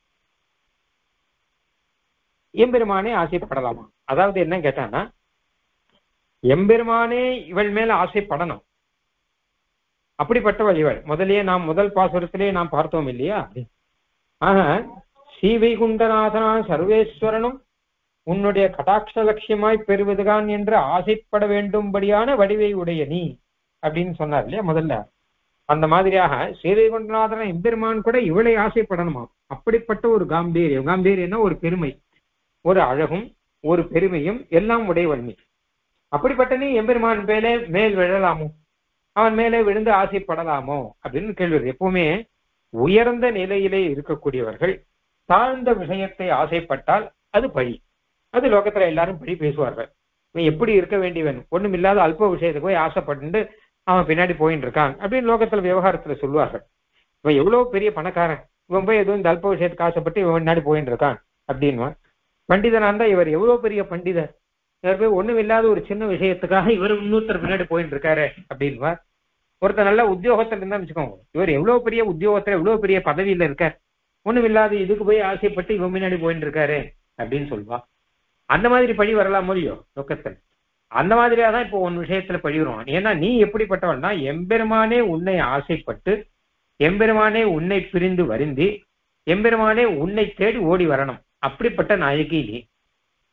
எம்பெருமானே ஆசைப்படலாமா? அதாவது என்ன கேட்டானா, எம்பெருமானே இவள் மேல ஆசைப்படணும். அப்படிப்பட்டவள் இவள். முதல் பாசுரத்திலே நாம் பார்த்தோம் இல்லையா? ஆக ஸ்ரீவைகுண்டநாதனான சர்வேஸ்வரனும் உன்னுடைய கடாட்ச லட்சியமாய் பெறுவதுதான் என்று ஆசைப்பட வேண்டும்படியான வடிவை உடைய நீ அப்படின்னு சொன்னார் இல்லையா முதல்ல. அந்த மாதிரியாக ஸ்ரீவைகுண்டநாதன எம்பெருமான் கூட இவளை ஆசைப்படணுமா? அப்படிப்பட்ட ஒரு காம்பீரியம்னா ஒரு பெருமை, ஒரு அழகும் ஒரு பெருமையும் எல்லாம் உடையவள் நீ. அப்படிப்பட்ட நீ எம்பெருமான் மேல் விழலாமோ, அவன் மேலே விழுந்து ஆசைப்படலாமோ அப்படின்னு கேள்வி. எப்பவுமே உயர்ந்த நிலையிலே இருக்கக்கூடியவர்கள் தாழ்ந்த விஷயத்தை ஆசைப்பட்டால் அது பழி. அது லோகத்துல எல்லாரும் பழி பேசுவார்கள். இவன் எப்படி இருக்க வேண்டியவன், ஒண்ணும் இல்லாத அல்ப விஷயத்துக்கு போய் ஆசைப்பட்டு அவன் பின்னாடி போயிட்டு இருக்கான் அப்படின்னு லோகத்துல விவகாரத்துல சொல்லுவார்கள். இவன் எவ்வளவு பெரிய பணக்காரன், இவன் போய் எதுவும் இந்த அல்ப விஷயத்துக்கு ஆசைப்பட்டு இவன் முன்னாடி போயிட்டு இருக்கான் அப்படின்னு. பண்டிதனா இருந்தா இவர் எவ்வளவு பெரிய பண்டிதர், இவர் போய் ஒண்ணும் இல்லாத ஒரு சின்ன விஷயத்துக்காக இவர் இன்னொருத்தர் பின்னாடி போயிட்டு இருக்காரு அப்படின்னு. ஒருத்தர் நல்ல உத்தியோகத்துல இருந்தா வச்சுக்கோங்க, இவர் எவ்வளவு பெரிய உத்தியோகத்துல எவ்வளவு பெரிய பதவியில இருக்கார், ஒண்ணும் இல்லாத இதுக்கு போய் ஆசைப்பட்டு இவன் முன்னாடி போயிட்டு இருக்காரு அப்படின்னு சொல்லுவா. அந்த மாதிரி பழி வரலாம் முடியும் லோகத்தில். அந்த மாதிரியாதான் இப்போ உன் விஷயத்துல பழி வருவான். ஏன்னா நீ எப்படிப்பட்டவன்னா, எம்பெருமானே உன்னை ஆசைப்பட்டு எம்பெருமானே உன்னை பிரிந்து வருந்தி எம்பெருமானே உன்னை தேடி ஓடி வரணும். அப்படிப்பட்ட நாயகி நீ.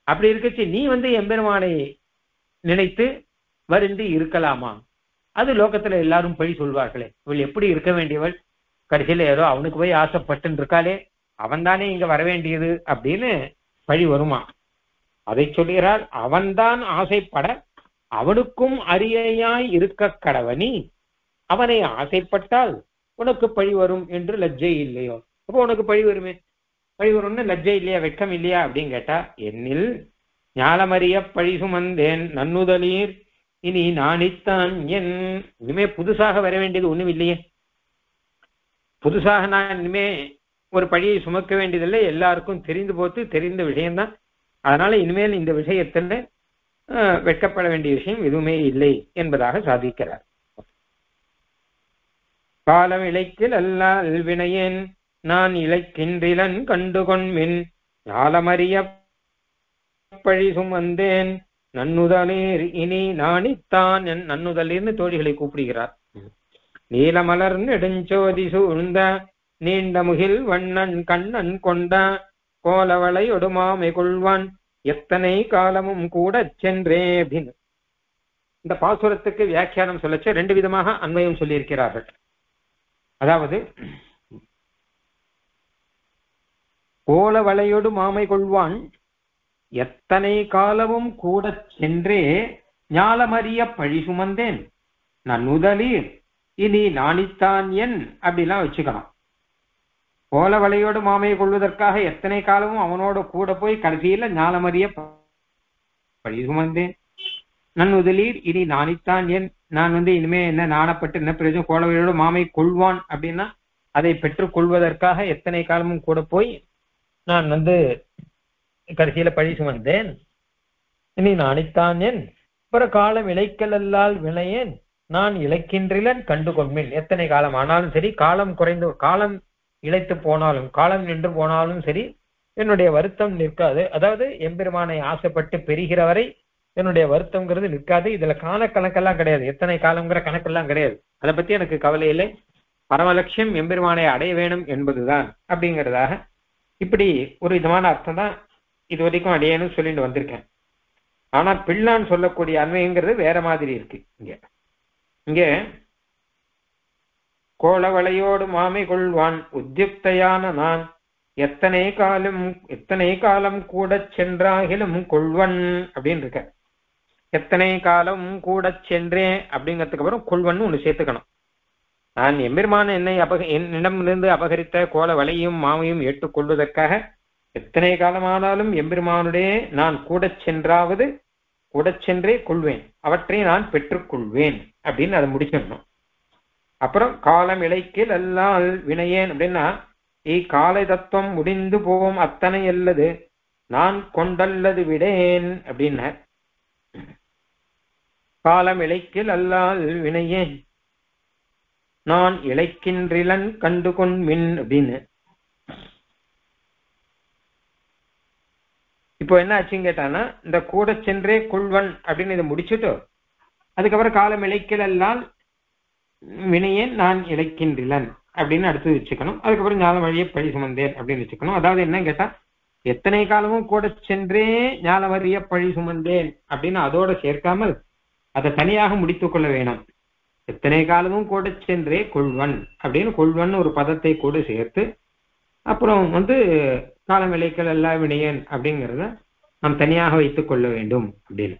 அப்படி இருக்கச்சு நீ எம்பெருமானை நினைத்து வருந்தி இருக்கலாமா? அது லோகத்துல எல்லாரும் பழி சொல்வார்களே, இவள் எப்படி இருக்க வேண்டியவள், கடைசியில ஏதோ அவனுக்கு போய் ஆசைப்பட்டு இருக்காளே, அவன் தானே இங்க வர வேண்டியது அப்படின்னு பழி வருமா? அதை சொல்கிறார். அவன்தான் ஆசைப்பட அவனுக்கும் அரியையாய் இருக்க கடவனி, அவனை ஆசைப்பட்டால் உனக்கு பழி வரும் என்று லஜ்ஜை இல்லையோ? அப்போ உனக்கு பழி வருமே, பழி வரும்னு லஜ்ஜை இல்லையா, வெட்கம் இல்லையா அப்படின்னு கேட்டா, என்னில் ஞாலமறிய பழி சுமந்தேன் நன்னுதலீர் இனி நானித்தான் என். இனிமே புதுசாக வர வேண்டியது ஒண்ணும் இல்லையே, புதுசாக நான் இனிமே ஒரு பழியை சுமக்க வேண்டியதில்லை, எல்லாருக்கும் தெரிந்து போத்து தெரிந்த விஷயம்தான். அதனால இனிமேல் இந்த விஷயத்துல வெட்கப்பட வேண்டிய விஷயம் எதுவுமே இல்லை என்பதாக சாதிக்கிறார். காலம் இழைக்கில் அல்லால் வினையேன் நான் இழைக்கின்றிலன் கண்டுகொண்மின் ஞாலமறிய பழி சுமந்தேன் நன்னுதலீர் இனி நானித்தான் என். நன்னுதலீர்னு தோழிகளை கூப்பிடுகிறார். நீலமலர் நெடுஞ்சோதி சூழ்ந்த நீண்ட முகில் வண்ணன் கண்ணன் கொண்ட கோலவளை ஒடுமாமை கொள்வான் எத்தனை காலமும் கூட சென்றே அப்படின்னு இந்த பாசுரத்துக்கு வியாக்கியானம் சொல்லச்சு ரெண்டு விதமாக அன்வயம் சொல்லியிருக்கிறார்கள். அதாவது கோலவளையோடு மாமை கொள்வான் எத்தனை காலமும் கூட சென்றே ஞாலமறிய பழி சுமந்தேன் நன்னுதலீர் இனி நானித்தான் என் அப்படிலாம் வச்சுக்கலாம். கோலவளையோடு மாமையை கொள்வதற்காக எத்தனை காலமும் அவனோட கூட போய் கடைசியில ஞாலமறிய பழி சுமந்தேன் நன்னுதலீர் இனி நானித்தான் என். நான் இனிமே என்ன நாணப்பட்டு என்ன பிரயோஜனம், கோலவளையோடு மாமை கொள்வான் அப்படின்னா அதை பெற்றுக் கொள்வதற்காக எத்தனை காலமும் கூட போய் நான் கடைசியில பழி சுமந்தேன் இனி நானித்தான் என். அப்புறம் காலம் இழைக்கல் அல்லால் வினையேன் நான் இழைக்கின்றிலன் கண்டு கொள்மேன். எத்தனை காலம் ஆனாலும் சரி, காலம் குறைந்து காலம் இழைத்து போனாலும் காலம் நின்று போனாலும் சரி என்னுடைய வருத்தம் நிற்காது. அதாவது எம்பெருமானை ஆசைப்பட்டு பெறுகிறவரை என்னுடைய வருத்தம்ங்கிறது நிற்காது. இதுல கணக்கெல்லாம் கிடையாது, எத்தனை காலம்ங்கிற கணக்கெல்லாம் கிடையாது. அதை பத்தி எனக்கு கவலை இல்லை. பரமலட்சியம் எம்பெருமானை அடைய வேணும் என்பதுதான் அப்படிங்கிறதாக இப்படி ஒரு விதமான அர்த்தம் தான் இது வரைக்கும் அடையன்னு சொல்லிட்டு வந்திருக்கேன். ஆனா பிள்ளான் சொல்லக்கூடிய அன்மைங்கிறது வேற மாதிரி இருக்கு. இங்க கோலவளையோடு மாமை கொள்வான் உத்யுக்தையான நான் எத்தனை காலம் கூட சென்றாகிலும் கொள்வன் அப்படின்னு இருக்க. எத்தனை காலம் கூட சென்றேன் அப்படிங்கிறதுக்கு அப்புறம் கொள்வன் ஒண்ணு சேர்த்துக்கணும். நான் எம்பெருமான என்னிடமிருந்து அபகரித்த கோலவளையும் மாமையும் ஏற்றுக்கொள்வதற்காக எத்தனை காலமானாலும் எம்பெருமானுடைய நான் கூட சென்றே கொள்வேன், அவற்றை நான் பெற்றுக்கொள்வேன் அப்படின்னு அதை முடிச்சிடணும். அப்புறம் காலம் இழைக்கில் அல்லால் வினையேன் அப்படின்னா காலை தத்துவம் முடிந்து போவோம் அத்தனை அல்லது நான் கொண்டல்லது விடேன் அப்படின்னா காலம் இழைக்கில் அல்லால் வினையேன் நான் இழைக்கின்றிலன் கண்டு கொண்மின் அப்படின்னு. இப்போ என்ன ஆச்சுன்னு கேட்டானா, இந்த கூட சென்றே கொள்வன் அப்படின்னு இதை முடிச்சுட்டு அதுக்கப்புறம் காலம் இழைக்கல் அல்லால் வினையேன் நான் இழைக்கின்றிலன் அப்படின்னு அடுத்து வச்சுக்கணும். அதுக்கப்புறம் ஞாலம் வழியை பழி சுமந்தேன் அப்படின்னு வச்சுக்கணும். அதாவது என்ன கேட்டா, எத்தனை காலமும் கூட சென்றே ஞாலம் வழிய பழி சுமந்தேன் அப்படின்னு அதோட சேர்க்காமல் அதை தனியாக முடித்துக் கொள்ள வேணும். எத்தனை காலமும் கூட சென்றே கொள்வன் அப்படின்னு கொள்வன் ஒரு பதத்தை கூட சேர்த்து அப்புறம் காலம் இழைக்கல் அல்லா வினையேன் அப்படிங்கிறத நாம் தனியாக வைத்துக் கொள்ள வேண்டும் அப்படின்னு.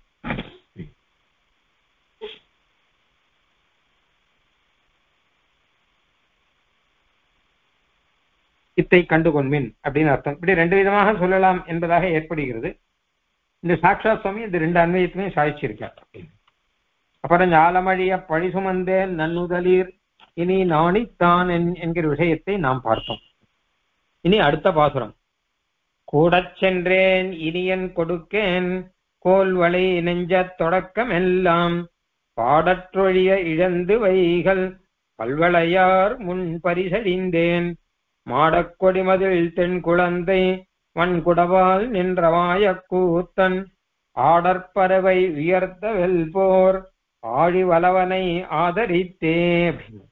இத்தை கண்டு கொண்மின் அப்படின்னு அர்த்தம். இப்படி ரெண்டு விதமாக சொல்லலாம் என்பதாக ஏற்படுகிறது. இந்த சாட்சாத் சுவாமி இந்த ரெண்டு அன்வயத்துமே சாதிச்சிருக்கார். அப்புறம் ஞாலமழிய பழி சுமந்தேன் நன்னுதலீர் இனி நானித்தான் என்கிற விஷயத்தை நாம் பார்த்தோம். இனி அடுத்த பாசுரம். கூட சென்றேன் இனியன் கொடுக்கேன் கோல்வளை நெஞ்ச தொடக்கம் எல்லாம் பாடற்றொழிய இழந்து வைகள் பல்வளையார் முன் பரிசடிந்தேன் மாடக்கொடிமதில் தென் குழந்தை வன்குடவால் நின்றவாய கூத்தன் ஆடற்பறவை உயர்த்த வெல்போர் ஆழி வளவனை ஆதரித்தே அப்படின்னு.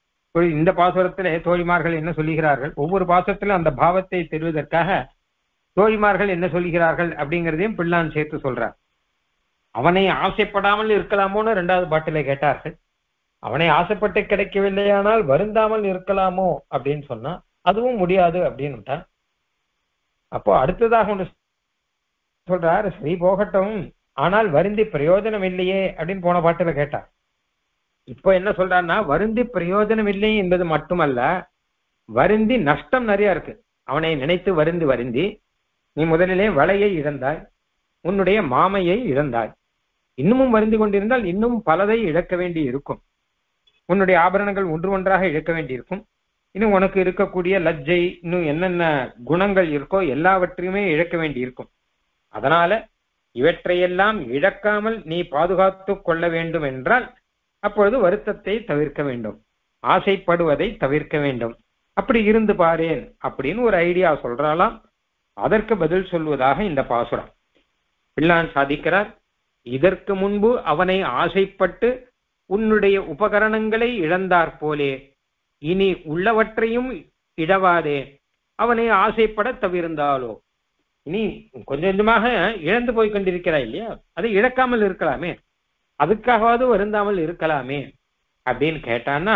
இந்த பாசுரத்திலே தோழிமார்கள் என்ன சொல்லுகிறார்கள், ஒவ்வொரு பாசுரத்திலும் அந்த பாவத்தை தெரிவதற்காக தோழிமார்கள் என்ன சொல்கிறார்கள் அப்படிங்கிறதையும் பிள்ளான் சேர்த்து சொல்றார். அவனை ஆசைப்படாமல் இருக்கலாமோன்னு 2வது பாட்டில கேட்டார்கள். அவனை ஆசைப்பட்டு கிடைக்கவில்லையானால் வருந்தாமல் இருக்கலாமோ அப்படின்னு சொன்னா அதுவும் முடியாது அப்படின்னு. அப்போ அடுத்ததாக ஒன்று சொல்றார், சரி போகட்டும், ஆனால் வருந்தி பிரயோஜனம் இல்லையே அப்படின்னு போன பாட்டுல கேட்டார். இப்போ என்ன சொல்றாருன்னா, வருந்தி பிரயோஜனம் இல்லை என்பது மட்டுமல்ல, வருந்தி நஷ்டம் நிறைய இருக்கு. அவனை நினைத்து வருந்தி நீ முதலிலே வளையை இழந்தாய், உன்னுடைய மாமையை இழந்தாய், இன்னமும் வருந்தி கொண்டிருந்தால் இன்னும் பலதை இழக்க வேண்டி இருக்கும். உன்னுடைய ஆபரணங்கள் ஒன்றாக இழக்க வேண்டி இருக்கும். இன்னும் உனக்கு இருக்கக்கூடிய லஜ்ஜை, இன்னும் என்னென்ன குணங்கள் இருக்கோ எல்லாவற்றையுமே இழக்க வேண்டி இருக்கும். அதனால இவற்றையெல்லாம் இழக்காமல் நீ பாதுகாத்து கொள்ள வேண்டும் என்றால் அப்பொழுது வருத்தத்தை தவிர்க்க வேண்டும், ஆசைப்படுவதை தவிர்க்க வேண்டும். அப்படி இருந்து பாரேன் அப்படின்னு ஒரு ஐடியா சொல்றாலாம். அதற்கு பதில் சொல்வதாக இந்த பாசுரம் பிள்ளான் சாதிக்கிறார். இதற்கு முன்பு அவனை ஆசைப்பட்டு உன்னுடைய உபகரணங்களை இழந்தாற் போலே இனி உள்ளவற்றையும் இழவாதே, அவனை ஆசைப்பட தவிர்ந்தாலோ. இனி கொஞ்சம் கொஞ்சமாக இழந்து போய் கொண்டிருக்கிறாய் இல்லையா, அதை இழக்காமல் இருக்கலாமே, அதுக்காகவாவது வருந்தாமல் இருக்கலாமே அப்படின்னு கேட்டான்னா,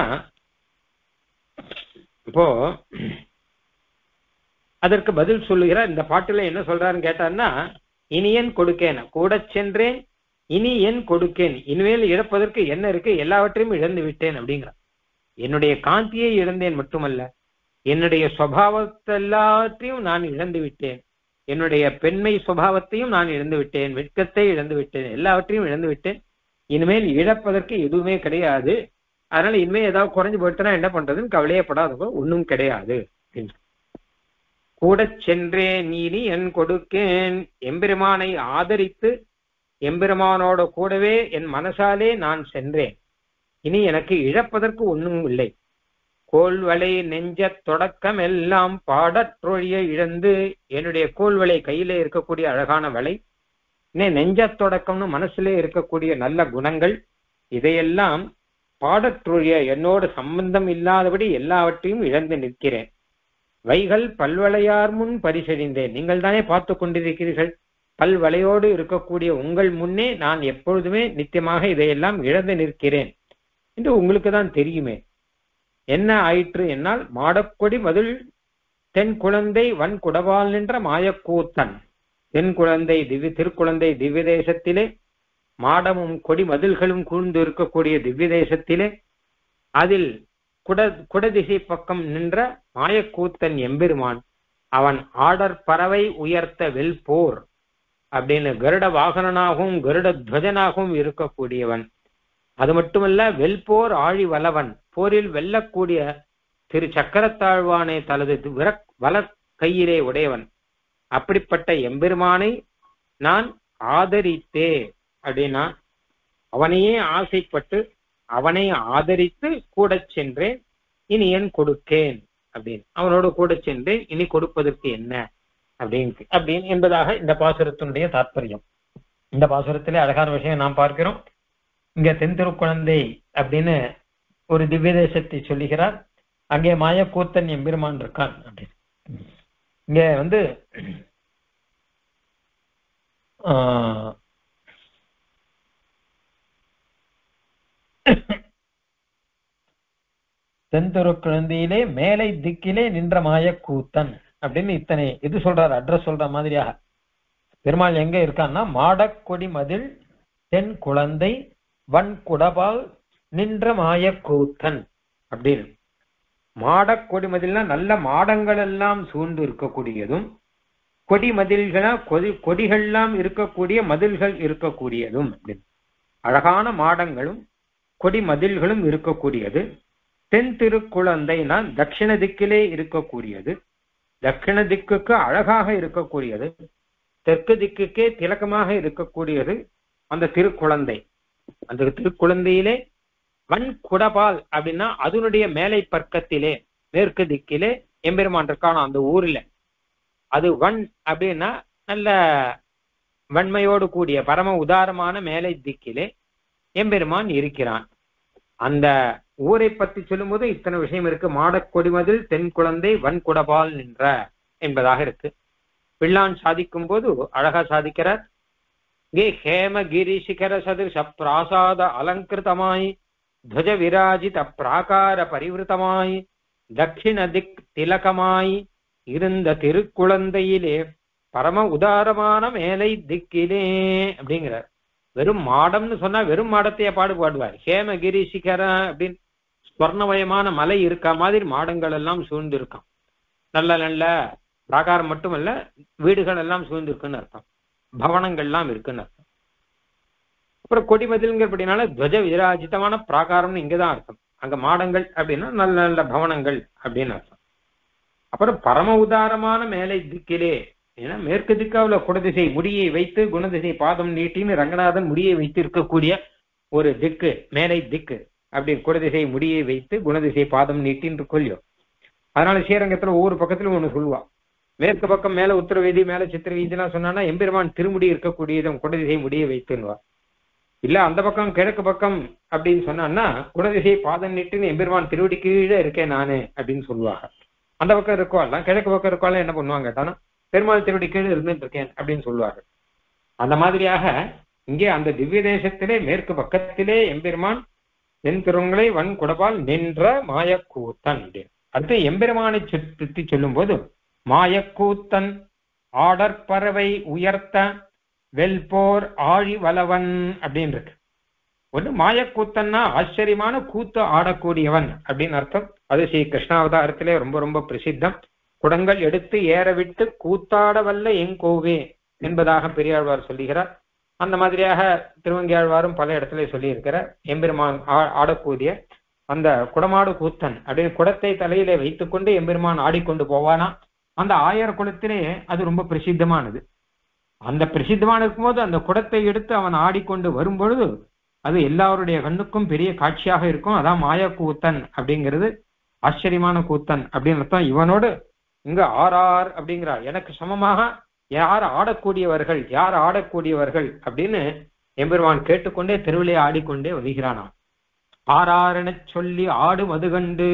இப்போ அதற்கு பதில் சொல்லுகிறார். இந்த பாட்டுல என்ன சொல்றாருன்னு கேட்டான்னா, இனி என் கொடுக்கேன், கூட சென்றேன், இனி என் கொடுக்கேன், இனிமேல் இழப்பதற்கு என்ன இருக்கு, எல்லாவற்றையும் இழந்து விட்டேன் அப்படிங்கிறார். என்னுடைய காந்தியை இழந்தேன் மட்டுமல்ல, என்னுடைய சுபாவத்தை எல்லாத்தையும் நான் இழந்து விட்டேன், என்னுடைய பெண்மை சுபாவத்தையும் நான் இழந்து விட்டேன், வெட்கத்தை இழந்து விட்டேன், எல்லாவற்றையும் இழந்து விட்டேன். இனிமேல் இழப்பதற்கு எதுவுமே கிடையாது. அதனால இனிமேல் ஏதாவது குறைஞ்சு போயிட்டுனா என்ன பண்றதுன்னு கவலையப்படாதவங்க ஒன்றும் கிடையாது. கூட சென்றேன் இனி என் கொடுக்கேன், எம்பெருமானை ஆதரித்து எம்பெருமானோட கூடவே என் மனசாலே நான் சென்றேன். இனி எனக்கு இழப்பதற்கு ஒன்றும் இல்லை. கோல்வளை நெஞ்ச தொடக்கம் எல்லாம் பாடற்றொழிய இழந்து, என்னுடைய கோல்வளை கையில இருக்கக்கூடிய அழகான வளை, நெஞ்ச தொடக்கம்னு மனசுல இருக்கக்கூடிய நல்ல குணங்கள், இதையெல்லாம் பாடற்றொழிய என்னோடு சம்பந்தம் இல்லாதபடி எல்லாவற்றையும் இழந்து நிற்கிறேன். வைகள் பல்வளையார் முன் பரிசறிந்தேன், நீங்கள் தானே பார்த்து கொண்டிருக்கிறீர்கள், பல்வளையோடு இருக்கக்கூடிய உங்கள் முன்னே நான் எப்பொழுதுமே நித்தியமாக இதையெல்லாம் இழந்து நிற்கிறேன் என்று உங்களுக்கு தான் தெரியுமே. என்ன ஆயிற்று என்னால், மாடக்கொடி மதில் தென் குழந்தை வன் குடவால் நின்ற மாயக்கூத்தன். தென் குழந்தை திருக்குழந்தை திவ்ய தேசத்திலே, மாடமும் கொடி மதில்களும் கூர்ந்து இருக்கக்கூடிய திவ்ய தேசத்திலே, அதில் குடதிசை பக்கம் நின்ற மாயக்கூத்தன் எம்பெருமான், அவன் ஆடற் பறவை உயர்த்த வெல்போர் அப்படின்னு கருட வாகனனாகவும் கருட துவஜனாகவும் இருக்கக்கூடியவன். அது மட்டுமல்ல, வெல்போர் ஆழி வலவன், போரில் வெல்லக்கூடிய திரு சக்கரத்தாழ்வானே தனது வல கையிலே உடையவன். அப்படிப்பட்ட எம்பெருமானை நான் ஆதரித்தே அப்படின்னா, அவனையே ஆசைப்பட்டு அவனை ஆதரித்து கூட சென்றேன், இனி என் கொடுக்கேன் அப்படின்னு, அவனோடு கூட சென்றேன், இனி கொடுப்பதற்கு என்ன அப்படின்னு என்பதாக இந்த பாசுரத்தினுடைய தாற்பயம். இந்த பாசுரத்திலே அழகான விஷயம் நாம் பார்க்கிறோம். இங்க தென்திருக்குழந்தை அப்படின்னு ஒரு திவ்ய தேசத்தை சொல்லுகிறார். அங்கே மாயக்கூத்தன் எம்பெருமான் இருக்கான் அப்படின்னு. இங்க வந்து தென்திருக்குழந்தையிலே மேலை திக்கிலே நின்ற மாயக்கூத்தன் அப்படின்னு இத்தனை இது சொல்றாரு, அட்ரஸ் சொல்ற மாதிரியாக. பெருமாள் எங்க இருக்கான்னா, மாடக்கொடி மதில் தென் குழந்தை வன் குடபால் நின்ற மாயக்கூத்தன் அப்படின்னு. மாடக்கொடி மதில்னா நல்ல மாடங்கள் எல்லாம் சூழ்ந்து இருக்கக்கூடியதும், கொடி மதில்களா கொடிகள்லாம் இருக்கக்கூடிய மதில்கள் இருக்கக்கூடியதும் அப்படின்னு. அழகான மாடங்களும் கொடி மதில்களும் இருக்கக்கூடியது. தென் திருக்குழந்தைனா தட்சிண திக்கிலே இருக்கக்கூடியது, தட்சிண திக்குக்கு அழகாக இருக்கக்கூடியது, தெற்கு திக்குக்கே திலக்கமாக இருக்கக்கூடியது அந்த திருக்குழந்தை. அந்த திருக்குழந்தையிலே வன் குடபால் அப்படின்னா அதனுடைய மேலை பக்கத்திலே மேற்கு திக்கிலே எம்பெருமான் இருக்கான அந்த ஊர்ல. அது வன் அப்படின்னா நல்ல வன்மையோடு கூடிய பரம உதாரமான மேலை திக்கிலே எம்பெருமான் இருக்கிறான். அந்த ஊரை பற்றி சொல்லும் போது இத்தனை விஷயம் இருக்கு. மாடக்கொடிமதில் தென் குழந்தை வன் குடபால் நின்ற என்பதாக இருக்கு. பிள்ளான் சாதிக்கும் போது அழகா சாதிக்கிறார். இங்கே ஹேமகிரி சிகர சதிருஷ பிராசாத அலங்கிருதமாய் துவஜ விராஜித பிராகார பரிவிருத்தமாய் தட்சிண திக் திலகமாய் இருந்த திருக்குழந்தையிலே பரம உதாரமான மேலை திக்கிலே அப்படிங்கிறார். வெறும் மாடம்னு சொன்னா வெறும் மாடத்தையே பாடுவார். ஹேமகிரி சிகர அப்படின்னு ஸ்வர்ணமயமான மலை இருக்க மாதிரி மாடங்கள் எல்லாம் சூழ்ந்து இருக்கான். நல்ல நல்ல பிராகாரம் மட்டுமல்ல, வீடுகள் எல்லாம் சூழ்ந்து இருக்குன்னு அர்த்தம், பவனங்கள்லாம் இருக்குன்னு அர்த்தம். அப்புறம் கொடிமதில்ங்கிறபடினால துவஜ விராஜிதமான பிராகாரம்னு இங்கதான் அர்த்தம். அங்க மாடங்கள் அப்படின்னா நல்ல நல்ல பவனங்கள் அப்படின்னு அர்த்தம். அப்புறம் பரம உதாரமான மேலை திக்கிலே, ஏன்னா மேற்கு திக்காவில் குடதிசை முடியை வைத்து குணதிசை பாதம் நீட்டின்னு ரங்கநாதன் முடியை வைத்து இருக்கக்கூடிய ஒரு திக்கு மேலை திக்கு. அப்படி குடதிசை முடியை வைத்து குணதிசை பாதம் நீட்டின்னு இருக்கொல்லையோ. அதனால ஸ்ரீரங்கத்துல ஒவ்வொரு பக்கத்திலும் ஒண்ணு சொல்லுவா. மேற்கு பக்கம் மேல உத்தர வீதி, மேல சித்திர வீதிலாம் சொன்னான்னா எம்பெருமான் திருமுடி இருக்கக்கூடியதும் குடதிசை முடியை வைத்துன்னுவா. இல்ல அந்த பக்கம் கிழக்கு பக்கம் அப்படின்னு சொன்னான்னா குடதிசை பாதம் நீட்டுன்னு எம்பெருமான் திருவடி கீழே இருக்கேன் நானு அப்படின்னு சொல்லுவாங்க. அந்த பக்கம் இருக்கவாள் கிழக்கு பக்கம் இருக்கவாள் என்ன பண்ணுவாங்க கேட்டானா பெருமாள் திருவடி கீழே இருந்துட்டு இருக்கேன் அப்படின்னு சொல்லுவாங்க. அந்த மாதிரியாக இங்கே அந்த திவ்ய தேசத்திலே மேற்கு பக்கத்திலே எம்பெருமான் தென் திருவங்களை வன் குடபால் நின்ற மாயக்கூத்தன். அடுத்து எம்பெருமானை சுற்றி சொல்லும் போது மாயக்கூத்தன் ஆடற்பறவை உயர்த்த வெல்போர் ஆழி வலவன் அப்படின்னு இருக்கு. ஒண்ணு மாயக்கூத்தன்னா ஆச்சரியமான கூத்து ஆடக்கூடியவன் அப்படின்னு அர்த்தம். அது ஸ்ரீ கிருஷ்ணாவதாரத்திலே ரொம்ப ரொம்ப பிரசித்தம். குடங்கள் எடுத்து ஏற விட்டு கூத்தாட வல்ல எங்கோவே என்பதாக பெரியாழ்வார் சொல்லுகிறார். அந்த மாதிரியாக திருவங்கியாழ்வாரும் பல இடத்துல சொல்லி இருக்கிறார். எம்பெருமான் ஆடக்கூடிய அந்த குடமாடு கூத்தன் அப்படின்னு குடத்தை தலையிலே வைத்துக்கொண்டு எம்பெருமான் ஆடிக்கொண்டு போவானா. அந்த ஆயர் குலத்திலே அது ரொம்ப பிரசித்தமானது. அந்த பிரசித்தமான இருக்கும்போது அந்த குடத்தை எடுத்து அவன் ஆடிக்கொண்டு வரும் பொழுது அது எல்லாருடைய கண்ணுக்கும் பெரிய காட்சியாக இருக்கும். அதான் மாய கூத்தன் அப்படிங்கிறது, ஆச்சரியமான கூத்தன் அப்படின்னு அர்த்தம். இவனோடு இங்க ஆறார் அப்படிங்கிறார். எனக்கு சமமாக யார் ஆடக்கூடியவர்கள், யார் ஆடக்கூடியவர்கள் அப்படின்னு எம்பெருமான் கேட்டுக்கொண்டே தெருவிலே ஆடிக்கொண்டே வருகிறானாம். ஆறாரென சொல்லி ஆடு மது கண்டு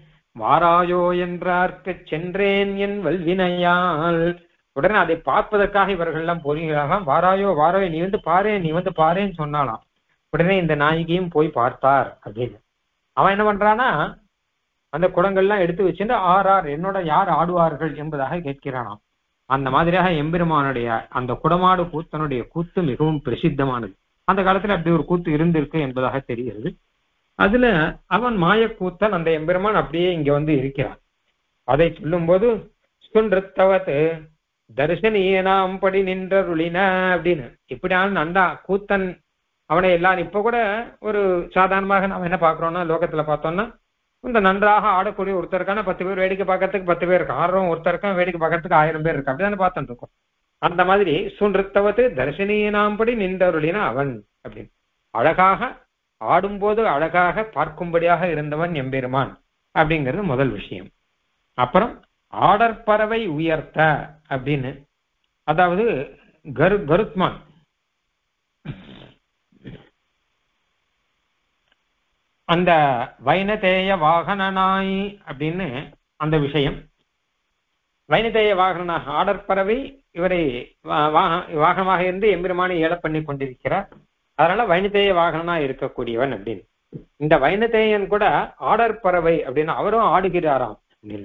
வாராயோ என்றார்க்கு சென்றேன் என் வல்வினையால். உடனே அதை பார்ப்பதற்காக இவர்கள் எல்லாம் போகிறாராம். வாராயோ வாராயோ, நீ வந்து பாரு, நீ வந்து பாருன்னு சொன்னாலாம். உடனே இந்த நாயகியும் போய் பார்த்தார் அப்படின்னு. அவன் என்ன பண்றானா அந்த குடங்கள்லாம் எடுத்து வச்சுட்டு ஆறார் என்னோட யார் ஆடுவார்கள் என்பதாக கேட்கிறானாம். அந்த மாதிரியாக எம்பெருமானுடைய அந்த குடமாடு கூத்தனுடைய கூத்து மிகவும் பிரசித்தமானது. அந்த காலத்துல அப்படி ஒரு கூத்து இருந்திருக்கு என்பதாக தெரிகிறது. அதுல அவன் மாயக்கூத்தன் அந்த எம்பெருமான் அப்படியே இங்க வந்து இருக்கிறான். அதை சொல்லும் போது சுன்றுத்தவத்து தரிசனியனாம் படி நின்றருளின அப்படின்னு. இப்படியான நண்டா கூத்தன் அவனை எல்லாரும் இப்ப கூட ஒரு சாதாரணமாக நாம் என்ன பாக்குறோம்னா லோகத்துல பார்த்தோம்னா இந்த நன்றாக ஆடக்கூடிய ஒருத்தருக்கான 10 பேர் வேடிக்கை பார்க்கறதுக்கு 10 பேர் இருக்கு, ஆடுறவன் ஒருத்தருக்கான வேடிக்கை பார்க்கறதுக்கு 1000 பேர் இருக்கு, அப்படிதானே பார்த்துட்டு இருக்கோம். அந்த மாதிரி சுன்றுத்தவத்து தரிசனியனாம்படி நின்றருளின அவன் அப்படின்னு. அழகாக ஆடும்போது அழகாக பார்க்கும்படியாக இருந்தவன் எம்பெருமான் அப்படிங்கிறது முதல் விஷயம். அப்புறம் ஆடற்பறவை உயர்த்த அப்படின்னு, அதாவது கருத்மான் அந்த வைனதேய வாகனனாய் அப்படின்னு அந்த விஷயம். வைனதேய வாகனாக ஆடற்பறவை இவரை வாகனமாக இருந்து எம்பெருமானை ஏல பண்ணி கொண்டிருக்கிறார். அதனால வைனதேய வாகனா இருக்கக்கூடியவன் அப்படின்னு. இந்த வைனதேயன் கூட ஆடற்பறவை அப்படின்னு அவரும் ஆடுகிறாராம்.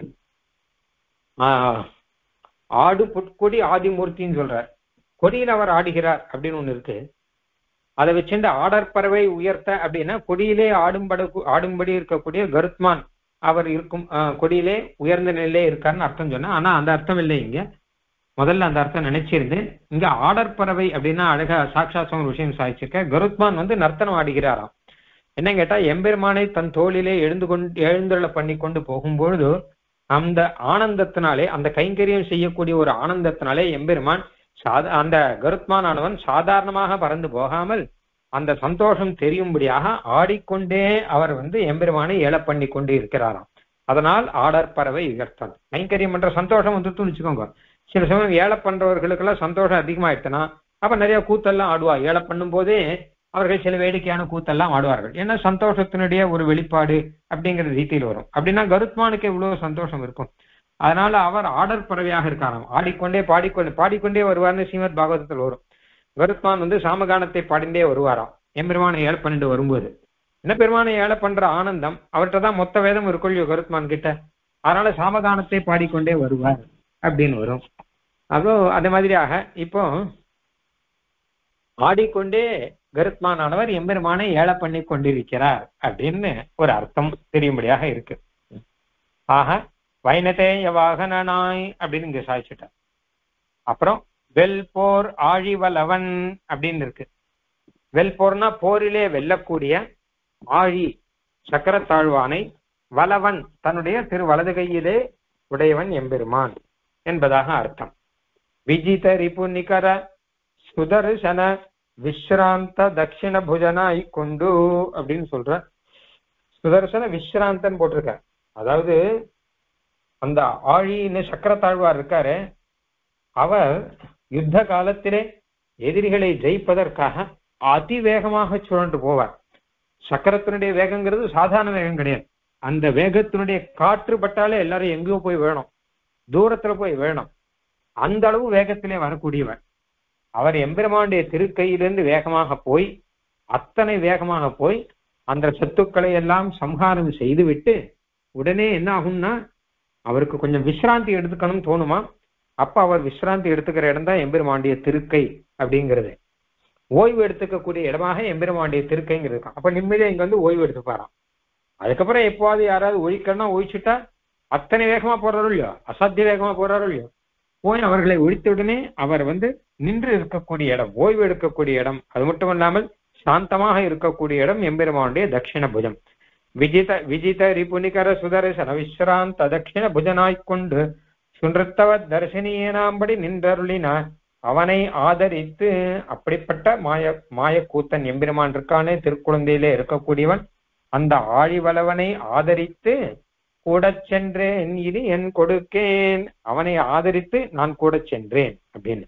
ஆடு புட்கொடி ஆதிமூர்த்தின்னு சொல்றார். கொடியில் அவர் ஆடுகிறார் அப்படின்னு ஒண்ணு இருக்கு. அதை வச்சுட்டு ஆடற்பறவை உயர்த்த அப்படின்னா கொடியிலே ஆடும்படி இருக்கக்கூடிய கருத்மான் அவர் இருக்கும் கொடியிலே உயர்ந்த நிலையிலே இருக்காருன்னு அர்த்தம் சொன்னா. ஆனா அந்த அர்த்தம் இல்லை இங்க. முதல்ல அந்த அர்த்தம் நினைச்சிருந்தேன். இங்க ஆடற்பறவை அப்படின்னா அழகா சாட்சாத்சம் ஒரு விஷயம் சாதிச்சிருக்க. கருத்மான் வந்து நர்த்தனம் ஆடுகிறாராம். என்ன கேட்டா எம்பெருமானை தன் தோளிலே எழுந்துள்ள பண்ணி கொண்டு போகும்பொழுது அந்த ஆனந்தத்தினாலே, அந்த கைங்கரியம் செய்யக்கூடிய ஒரு ஆனந்தத்தினாலே எம்பெருமான் அந்த கருத்மான் ஆனவன் சாதாரணமாக பறந்து போகாமல் அந்த சந்தோஷம் தெரியும்படியாக ஆடிக்கொண்டே அவர் வந்து எம்பெருமானை ஏல பண்ணி கொண்டு இருக்கிறாராம். அதனால் ஆடற்பறவை உயர்த்தான். கைங்கரியம் என்ற சந்தோஷம் வந்துட்டு வச்சுக்கோங்க. சில சமயம் ஏழை பண்றவர்களுக்கெல்லாம் சந்தோஷம் அதிகமாயிடுச்சுன்னா அப்ப நிறைய கூத்தெல்லாம் ஆடுவா. ஏழை பண்ணும் போதே அவர்கள் சில வேடிக்கையான கூத்தெல்லாம் ஆடுவார்கள். ஏன்னா சந்தோஷத்தினுடைய ஒரு வெளிப்பாடு அப்படிங்கிற ரீதியில் வரும். அப்படின்னா கருத்மானுக்கு இவ்வளவு சந்தோஷம் இருக்கும். அதனால அவர் ஆடர் பறவையாக இருக்காராம். ஆடிக்கொண்டே பாடிக்கொண்டே வருவார்னு ஸ்ரீமத் பாகவதத்தில் வரும். கருத்மான் சாமகானத்தை பாடிண்டே வருவாராம் எம்பெருமானை ஏழை பண்ணிட்டு வரும்போது. என்ன பெருமானை ஏழை பண்ற ஆனந்தம் அவர்கிட்ட தான் மொத்த வேதம் இருக்கொள்ளியோ கருத்மான் கிட்ட. அதனால சாமகானத்தை பாடிக்கொண்டே வருவார் அப்படின்னு வரும். அதோ அதே மாதிரியாக இப்போ ஆடிக்கொண்டே கருத்மானவர் எம்பெருமானை ஏழை பண்ணி கொண்டிருக்கிறார் அப்படின்னு ஒரு அர்த்தம் தெரியும்படியாக இருக்கு. ஆக வைனதேய வாகனாய் அப்படின்னு இங்க சாதிச்சுட்டார். அப்புறம் வெல் போர் ஆழிவலவன் அப்படின்னு இருக்கு. வெல் போர்னா போரிலே வெல்லக்கூடிய, ஆழி சக்கரத்தாழ்வானை, வலவன் தன்னுடைய திரு வலது கையிலே உடையவன் எம்பெருமான் என்பதாக அர்த்தம். விஜித ரிபு நிகர சுதர்சன விஸ்ராந்த தட்சிண புஜனாய் கொண்டு அப்படின்னு சொல்ற. சுதர்சன விஸ்ராந்தன் போட்டிருக்க. அதாவது அந்த ஆழின்னு சக்கரத்தாழ்வார் இருக்காரு, அவர் யுத்த காலத்திலே எதிரிகளை ஜெயிப்பதற்காக அதிவேகமாக சுழன்று போவார். சக்கரத்தினுடைய வேகங்கிறது சாதாரண வேகம் கிடையாது. அந்த வேகத்தினுடைய காற்று பட்டாலே எல்லாரும் எங்கேயோ போய் வேணும், தூரத்துல போய் வேணும், அந்த அளவு வேகத்திலே வரக்கூடியவர் அவர். எம்பெருமானுடைய திருக்கையிலிருந்து வேகமாக போய், அத்தனை வேகமாக போய் அந்த சத்துக்களை எல்லாம் சம்ஹாரம் செய்துவிட்டு உடனே என்ன ஆகும்னா அவருக்கு கொஞ்சம் விசிராந்தி எடுத்துக்கணும்னு தோணுமா. அப்ப அவர் விசிராந்தி எடுத்துக்கிற இடம் தான் எம்பெருமானுடைய திருக்கை அப்படிங்கிறது. ஓய்வு எடுத்துக்கக்கூடிய இடமாக எம்பெருமானுடைய திருக்கைங்கிறது. அப்ப நிம்மதியா இங்க ஓய்வு எடுத்துப்பாராம். அதுக்கப்புறம் எப்போவாது யாராவது ஒழிக்கணும்னா ஒழிச்சுட்டா அத்தனை வேகமா போறாரோ இல்லையோ, அசாத்திய வேகமா போறாரோ இல்லையோ, போய் அவர்களை ஒழித்த உடனே அவர் நின்று இருக்கக்கூடிய இடம், ஓய்வு எடுக்கக்கூடிய இடம். அது மட்டும் இல்லாமல் சாந்தமாக இருக்கக்கூடிய இடம் எம்பெருமானுடைய தட்சிண புஜம். விஜித ரிபுனிகர சுதர்சன விஸ்ராந்த தட்சிண புஜனாய்கொண்டு சுன்றத்தவ தரிசனியனாம்படி நின்றருளினார் அவனை ஆதரித்து. அப்படிப்பட்ட மாயக்கூத்தன் எம்பெருமான் இருக்கானே, திருக்குழந்தையிலே இருக்கக்கூடியவன், அந்த ஆழிவளவனை ஆதரித்து கூட சென்றேன் இது என் கொடுக்கேன். அவனை ஆதரித்து நான் கூட சென்றேன் அப்படின்னு.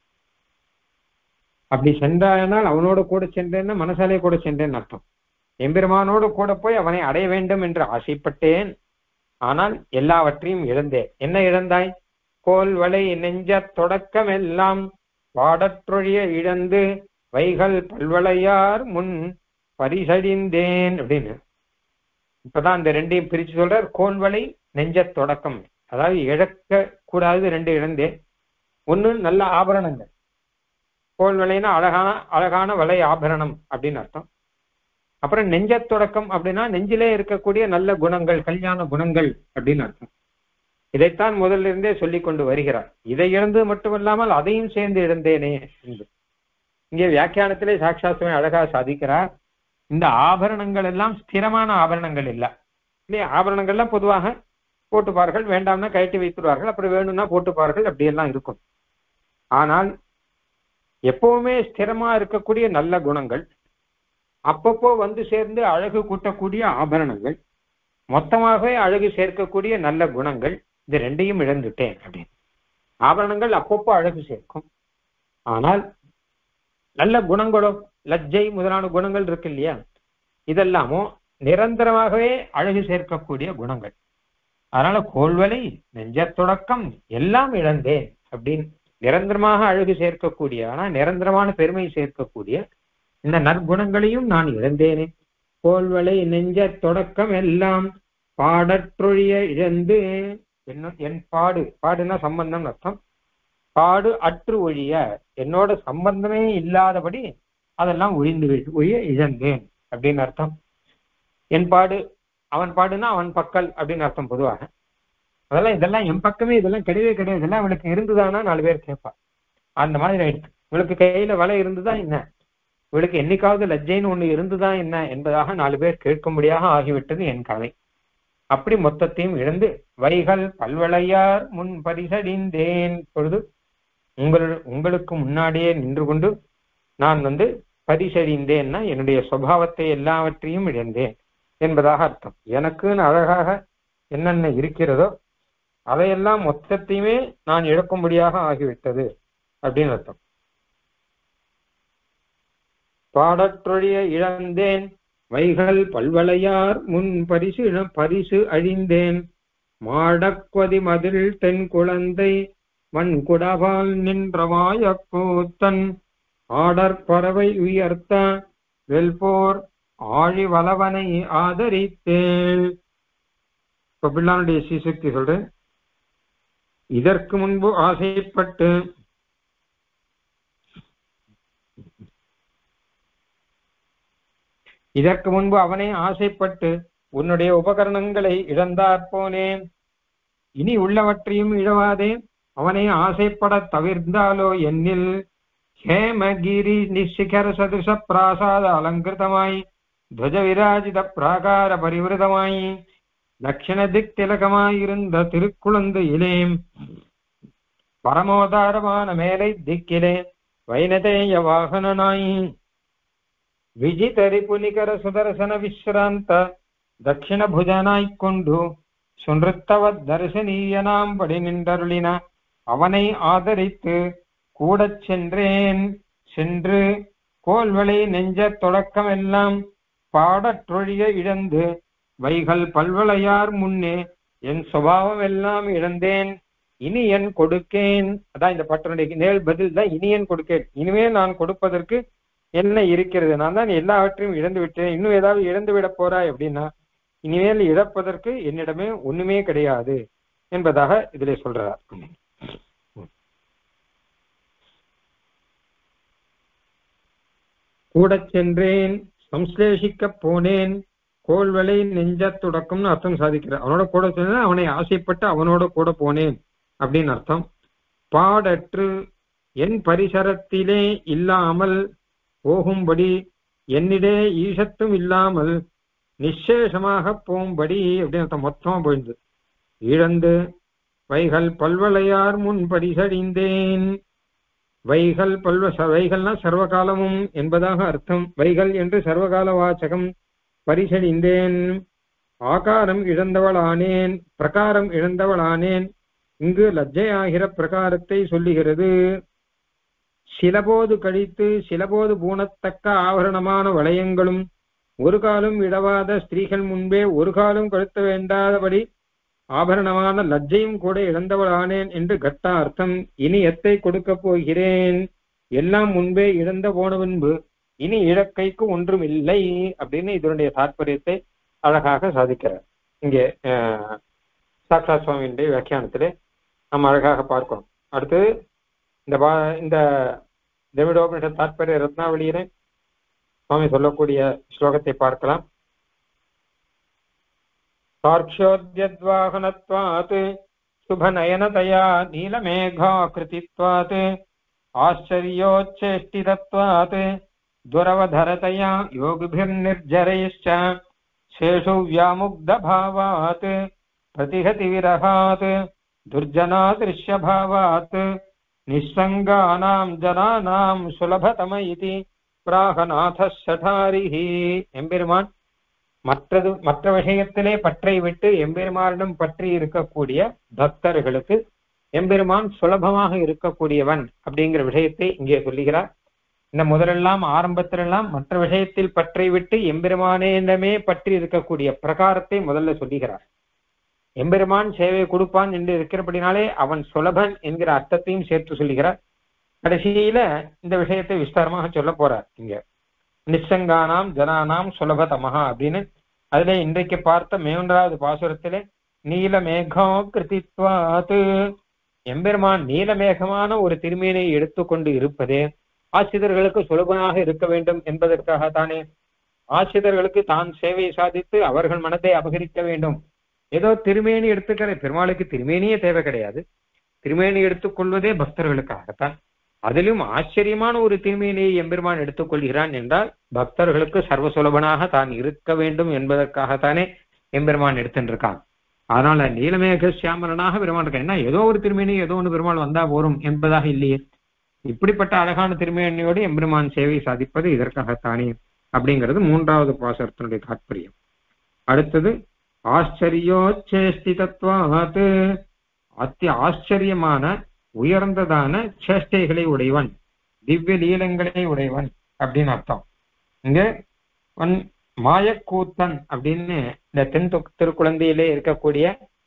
அப்படி சென்றானால் அவனோட கூட சென்றேன்னா மனசாலே கூட சென்றேன்னு அர்த்தம். எம்பெருமானோடு கூட போய் அவனை அடைய வேண்டும் என்று ஆசைப்பட்டேன். ஆனால் எல்லாவற்றையும் இழந்தேன். என்ன இழந்தாய்? கோல் வளை நெஞ்ச தொடக்கம் எல்லாம் பாடற்றொழிய இழந்து வைகள் பல்வளையார் முன் பரிசடிந்தேன் அப்படின்னு. இப்பதான் இந்த ரெண்டையும் பிரிச்சு சொல்றார். கோல்வளை நெஞ்ச தொடக்கம், அதாவது இழக்க கூடாது ரெண்டு இழந்தேன். ஒண்ணு நல்ல ஆபரணங்கள், கோல்வளைனா அழகான வளை ஆபரணம் அப்படின்னு அர்த்தம். அப்புறம் நெஞ்ச தொடக்கம் அப்படின்னா நெஞ்சிலே இருக்கக்கூடிய நல்ல குணங்கள், கல்யாண குணங்கள் அப்படின்னு அர்த்தம். இதைத்தான் முதல்ல இருந்தே சொல்லி கொண்டு வருகிறார். இதை இழந்து மட்டுமல்லாமல் அதையும் சேர்ந்து இழந்தேனே என்று இங்கே வியாக்கியானத்திலே சாட்சாத்மே அழகா சாதிக்கிறார். இந்த ஆபரணங்கள் எல்லாம் ஸ்திரமான ஆபரணங்கள் இல்லை. ஆபரணங்கள்லாம் பொதுவாக போட்டுப்பார்கள், வேண்டாம்னா கழட்டி வைத்துடுவார்கள், அப்புறம் வேணும்னா போட்டுப்பார்கள், அப்படியெல்லாம் இருக்கும். ஆனால் எப்பவுமே ஸ்திரமா இருக்கக்கூடிய நல்ல குணங்கள், அப்பப்போ சேர்ந்து அழகு கூட்டக்கூடிய ஆபரணங்கள், மொத்தமாகவே அழகு சேர்க்கக்கூடிய நல்ல குணங்கள், இது ரெண்டையும் இழந்துட்டேன் அப்படின்னு. ஆபரணங்கள் அப்பப்போ அழகு சேர்க்கும், ஆனால் நல்ல குணங்களோ லஜ்ஜை முதலான குணங்கள் இருக்கு இல்லையா, இதெல்லாமோ நிரந்தரமாகவே அழகு சேர்க்கக்கூடிய குணங்கள். அதனால கோல்வலை நெஞ்ச தொடக்கம் எல்லாம் இழந்தேன் அப்படின்னு. நிரந்தரமாக அழகு சேர்க்கக்கூடிய, ஆனா நிரந்தரமான பெருமை சேர்க்கக்கூடிய இந்த நற்குணங்களையும் நான் இழந்தேனே. கோல்வலை நெஞ்ச தொடக்கம் எல்லாம் பாடற்றொழிய இழந்து. என் பாடுனா சம்பந்தம் அர்த்தம். பாடு அற்று ஒழிய, என்னோட சம்பந்தமே இல்லாதபடி அதெல்லாம் ஒழிய இழந்தேன் அப்படின்னு அர்த்தம். என் பாடு அவன் பாடுனா அவன் பக்கல் அப்படின்னு அர்த்தம் பொதுவாக. இதெல்லாம் என் பக்கமே, இதெல்லாம் கிடையவே கிடையாது, இதெல்லாம் அவளுக்கு இருந்துதானா 4 பேர் கேட்பா. அந்த மாதிரி ஆயிடுச்சு. இவளுக்கு கையில வலை இருந்துதா என்ன, இவளுக்கு என்னைக்காவது லஜ்ஜைன்னு ஒண்ணு இருந்துதா என்ன என்பதாக 4 பேர் கேட்கும்படியாக ஆகிவிட்டது என் கதை. அப்படி மொத்தத்தையும் இழந்து வைகள் பல்வளையார் முன் பரிசடிந்தேன். பொழுது உங்களுக்கு முன்னாடியே நின்று கொண்டு நான் பரிசடிந்தேன்னா என்னுடைய சுபாவத்தை எல்லாவற்றையும் இழந்தேன் என்பதாக அர்த்தம். எனக்குன்னு அழகாக என்னென்ன இருக்கிறதோ அதையெல்லாம் மொத்தத்தையுமே நான் இழக்கும்படியாக ஆகிவிட்டது அப்படின்னு அர்த்தம். பாடற்றொழிய இழந்தேன் வைகள் பல்வளையார் முன் பரிசு அழிந்தேன். மாடக்வதி மதில் தென் குழந்தை வன்குடவால் நின்றவாய கூத்தன் ஆடற்பறவை உயர்த்த வெல்போர் ஆழி வளவனை ஆதரித்தேன். இப்ப பிள்ளானுடைய ஸ்ரீசக்தி சொல்றேன். இதற்கு முன்பு ஆசைப்பட்டு அவனை ஆசைப்பட்டு உன்னுடைய உபகரணங்களை இழந்தாற் போனேன். இனி உள்ளவற்றையும் இழவாதே அவனை ஆசைப்பட தவிர்ந்தாலோ என்னில் ஹேமகிரி நிசிகர சதுச பிராசாத அலங்கிருதமாய் துவஜ விராஜித பிராகார பரிவிருதமாய் தட்சிண திக் திலகமாயிருந்த திருக்குழந்தையிலே பரமோதாரமான மேலை திக்கிலே வைனதேய வாகனனாய் விஜிதரி புனிகர சுதர்சன விஸ்ராந்த தட்சிண புஜனாய்க்கொண்டு சுன்றுத்தவத் தரிசனீயனாம் படி நின்றருளின அவனை ஆதரித்து கூடச் சென்றேன். சென்று கோல்வளை நெஞ்ச தொடக்கமெல்லாம் பாடற்றொழிய இழந்து வைகள் பல்வளையார் முன்னே என் சுபாவம் எல்லாம் இழந்தேன். இனி என் கொடுக்கேன். அதான் இந்த பட்டனுடைய நேர் பதில் தான், இனி என் கொடுக்கேன். இனிமேல் நான் கொடுப்பதற்கு என்ன இருக்கிறது? நான் தான் எல்லாவற்றையும் இழந்து விட்டேன். இன்னும் ஏதாவது இழந்து விட போறாய் அப்படின்னா இனிமேல் இழப்பதற்கு என்னிடமே ஒண்ணுமே கிடையாது என்பதாக இதிலே சொல்றார். கூட சென்றேன், சம்ஸ்லேஷிக்க போனேன், கோல்வளை நெஞ்ச தொடக்கம்னு அர்த்தம் சாதிக்கிறார். அவனோட கூட சென்றேன், அவனை ஆசைப்பட்டு அவனோட கூட போனேன் அப்படின்னு அர்த்தம். பாடற்று என் பரிசரத்திலே இல்லாமல் போகும்படி என்னிடே ஈஷத்தும் இல்லாமல் நிச்சேஷமாக போகும்படி அப்படின்னு அர்த்தம். மொத்தமா போயிடுது. இழந்து வைகள் பல்வளையார் முன் பரிசடிந்தேன். வைகள் வைகள்னா சர்வகாலமும் என்பதாக அர்த்தம். வைகள் என்று சர்வகால வாச்சகம். பரிசடிந்தேன், ஆகாரம் இழந்தவளானேன், பிரகாரம் இழந்தவளானேன். இங்கு லஜ்ஜையாகிற பிரகாரத்தை சொல்லுகிறது. சிலபோது கழித்து சிலபோது பூணத்தக்க ஆபரணமான வளையங்களும் ஒரு காலம் இடவாத ஸ்திரீகள் முன்பே ஒரு காலம் கழுத்த வேண்டாதபடி ஆபரணமான லஜ்ஜையும் கூட இழந்தவளானேன் என்று கட்டா அர்த்தம். இனி எத்தை கொடுக்க போகிறேன், எல்லாம் முன்பே இழந்த போன பின்பு இனி இழக்கைக்கு ஒன்றும் இல்லை அப்படின்னு இதனுடைய தாற்பயத்தை அழகாக சாதிக்கிறார். இங்கே சாக்ஷாத் சுவாமியுடைய வியாக்கியானத்திலே நம்ம அழகாக பார்க்கணும். அடுத்து இந்த திராவிடோபனிஷத் தாற்பய ரத்னாவளியிலே சுவாமி சொல்லக்கூடிய ஸ்லோகத்தை பார்க்கலாம். சாட்சோத்யத்வாகனத்வாத் சுபநயனதயா நீலமேகாகிருதித்வாத் ஆச்சரியோச்சேஷ்டிதத்வாத் துரவதரதயா யோகிபிர்நிர்ஜரைश्च சேஷு வியாமுக்தபாவாத் பிரதிஹதி விரஹாத் துர்ஜனாதிருஷ்யபாவாத் நிஸ்ஸங்கானாம் ஜனானாம் சுலபதம இதி பிராகநாத சடாரிஹி. எம்பெருமான் மற்ற விஷயத்திலே பற்றை விட்டு எம்பெருமானிடம் பற்றி இருக்கக்கூடிய பக்தர்களுக்கு எம்பெருமான் சுலபமாக இருக்கக்கூடியவன் அப்படிங்கிற விஷயத்தை இங்கே சொல்லுகிறார். இந்த முதலெல்லாம் ஆரம்பத்திலெல்லாம் மற்ற விஷயத்தில் பற்றை விட்டு எம்பெருமானிடமே பற்றி இருக்கக்கூடிய பிரகாரத்தை முதல்ல சொல்லுகிறார். எம்பெருமான் சேவை கொடுப்பான் என்று இருக்கிறபடினாலே அவன் சுலபன் என்கிற அர்த்தத்தையும் சேர்த்து சொல்லுகிறார். கடைசியில இந்த விஷயத்தை விஸ்தாரமாக சொல்ல போறார். இங்க நிச்சங்கானாம் ஜனானாம் சுலபதமஹா அப்படின்னு அதுல இன்றைக்கு பார்த்த 3வது பாசுரத்திலே நீலமேகா கிருதித்வாத் எம்பெருமான் நீலமேகமான ஒரு திருமேனை எடுத்துக்கொண்டு இருப்பதே ஆசிரியர்களுக்கு சுலபமாக இருக்க வேண்டும் என்பதற்காகத்தானே. ஆசிரியர்களுக்கு தான் சேவை சாதித்து அவர்கள் மனத்தை அபகரிக்க வேண்டும். ஏதோ திருமேனி எடுத்துக்கிற பெருமாளுக்கு திருமேனியே தேவை கிடையாது. திருமேனி எடுத்துக்கொள்வதே பக்தர்களுக்காகத்தான். அதிலும் ஆச்சரியமான ஒரு திருமேனியை எம்பெருமான் எடுத்துக்கொள்கிறான் என்றால் பக்தர்களுக்கு சர்வ சுலபனாக தான் இருக்க வேண்டும் என்பதற்காகத்தானே எம்பெருமான் எடுத்துருக்கான். அதனால நீலமேக சியாமரனாக பெருமான் இருக்கான். ஏன்னா ஏதோ ஒரு திருமேனி ஏதோ ஒன்று பெருமாள் வந்தா போரும் என்பதாக இல்லையே. இப்படிப்பட்ட அழகான திருமேனியோடு எம்பெருமான் சேவை சாதிப்பது இதற்காகத்தானே அப்படிங்கிறது 3வது பாசுரத்தினுடைய தாற்பயம். அடுத்தது ஆச்சரியோச்சேஷ்டிதத்வாத் அத்தி ஆச்சரியமான உயர்ந்ததான சேஷ்டைகளை உடையவன், திவ்ய லீலங்களை உடையவன் அப்படின்னு அர்த்தம். இங்க மாயக்கூத்தன் அப்படின்னு இந்த திருக்குழந்தையிலே இருக்கக்கூடிய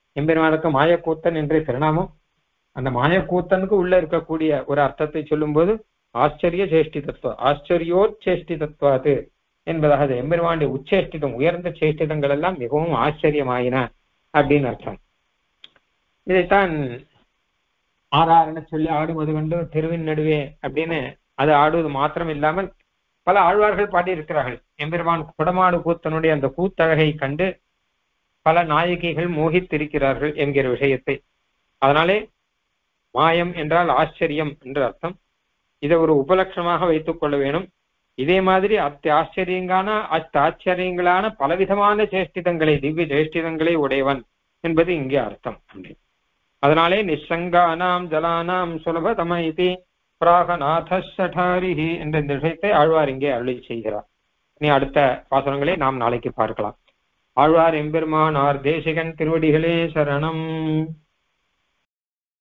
எம்பெருமானுக்கு மாயக்கூத்தன் என்ற திருநாமம். அந்த மாயக்கூத்தனுக்கு உள்ள இருக்கக்கூடிய ஒரு அர்த்தத்தை சொல்லும் போது ஆச்சரிய சேஷ்டி தத்துவம், ஆச்சரியோச்சேஷ்டி தத்துவாது என்பதாக அது எம்பெருமானுடைய உச்சேஷ்டிதம், உயர்ந்த சேஷ்டிதங்கள் எல்லாம் மிகவும் ஆச்சரியமாயின அப்படின்னு அர்த்தம். இதைத்தான் ஆறாரண சொல்லி ஆடுவது கண்டு தெருவின் நடுவே அப்படின்னு அது ஆடுவது மாத்திரம் இல்லாமல் பல ஆழ்வார்கள் பாடியிருக்கிறார்கள். எம்பெருமான் குடமாடு கூத்தனுடைய அந்த கூத்தழகை கண்டு பல நாயகிகள் மோகித்திருக்கிறார்கள் என்கிற விஷயத்தை. அதனாலே மாயம் என்றால் ஆச்சரியம் என்று அர்த்தம். இதை ஒரு உபலட்சணமாக வைத்துக் கொள்ள வேணும். இதே மாதிரி ஆச்சரியங்களான பலவிதமான சேஷ்டிதங்களை, திவ்ய சேஷ்டிதங்களை உடையவன் என்பது இங்கே அர்த்தம். அதனாலே நிசங்கானாம் ஜலானாம் சுலபதம இதி பிராகநாதரிஹி என்ற இந்த விஷயத்தை ஆழ்வார் இங்கே அருளி செய்கிறார். இனி அடுத்த பாசுரங்களை நாம் நாளைக்கு பார்க்கலாம். ஆழ்வார் எம்பெருமானார் தேசிகன் திருவடிகளே சரணம்.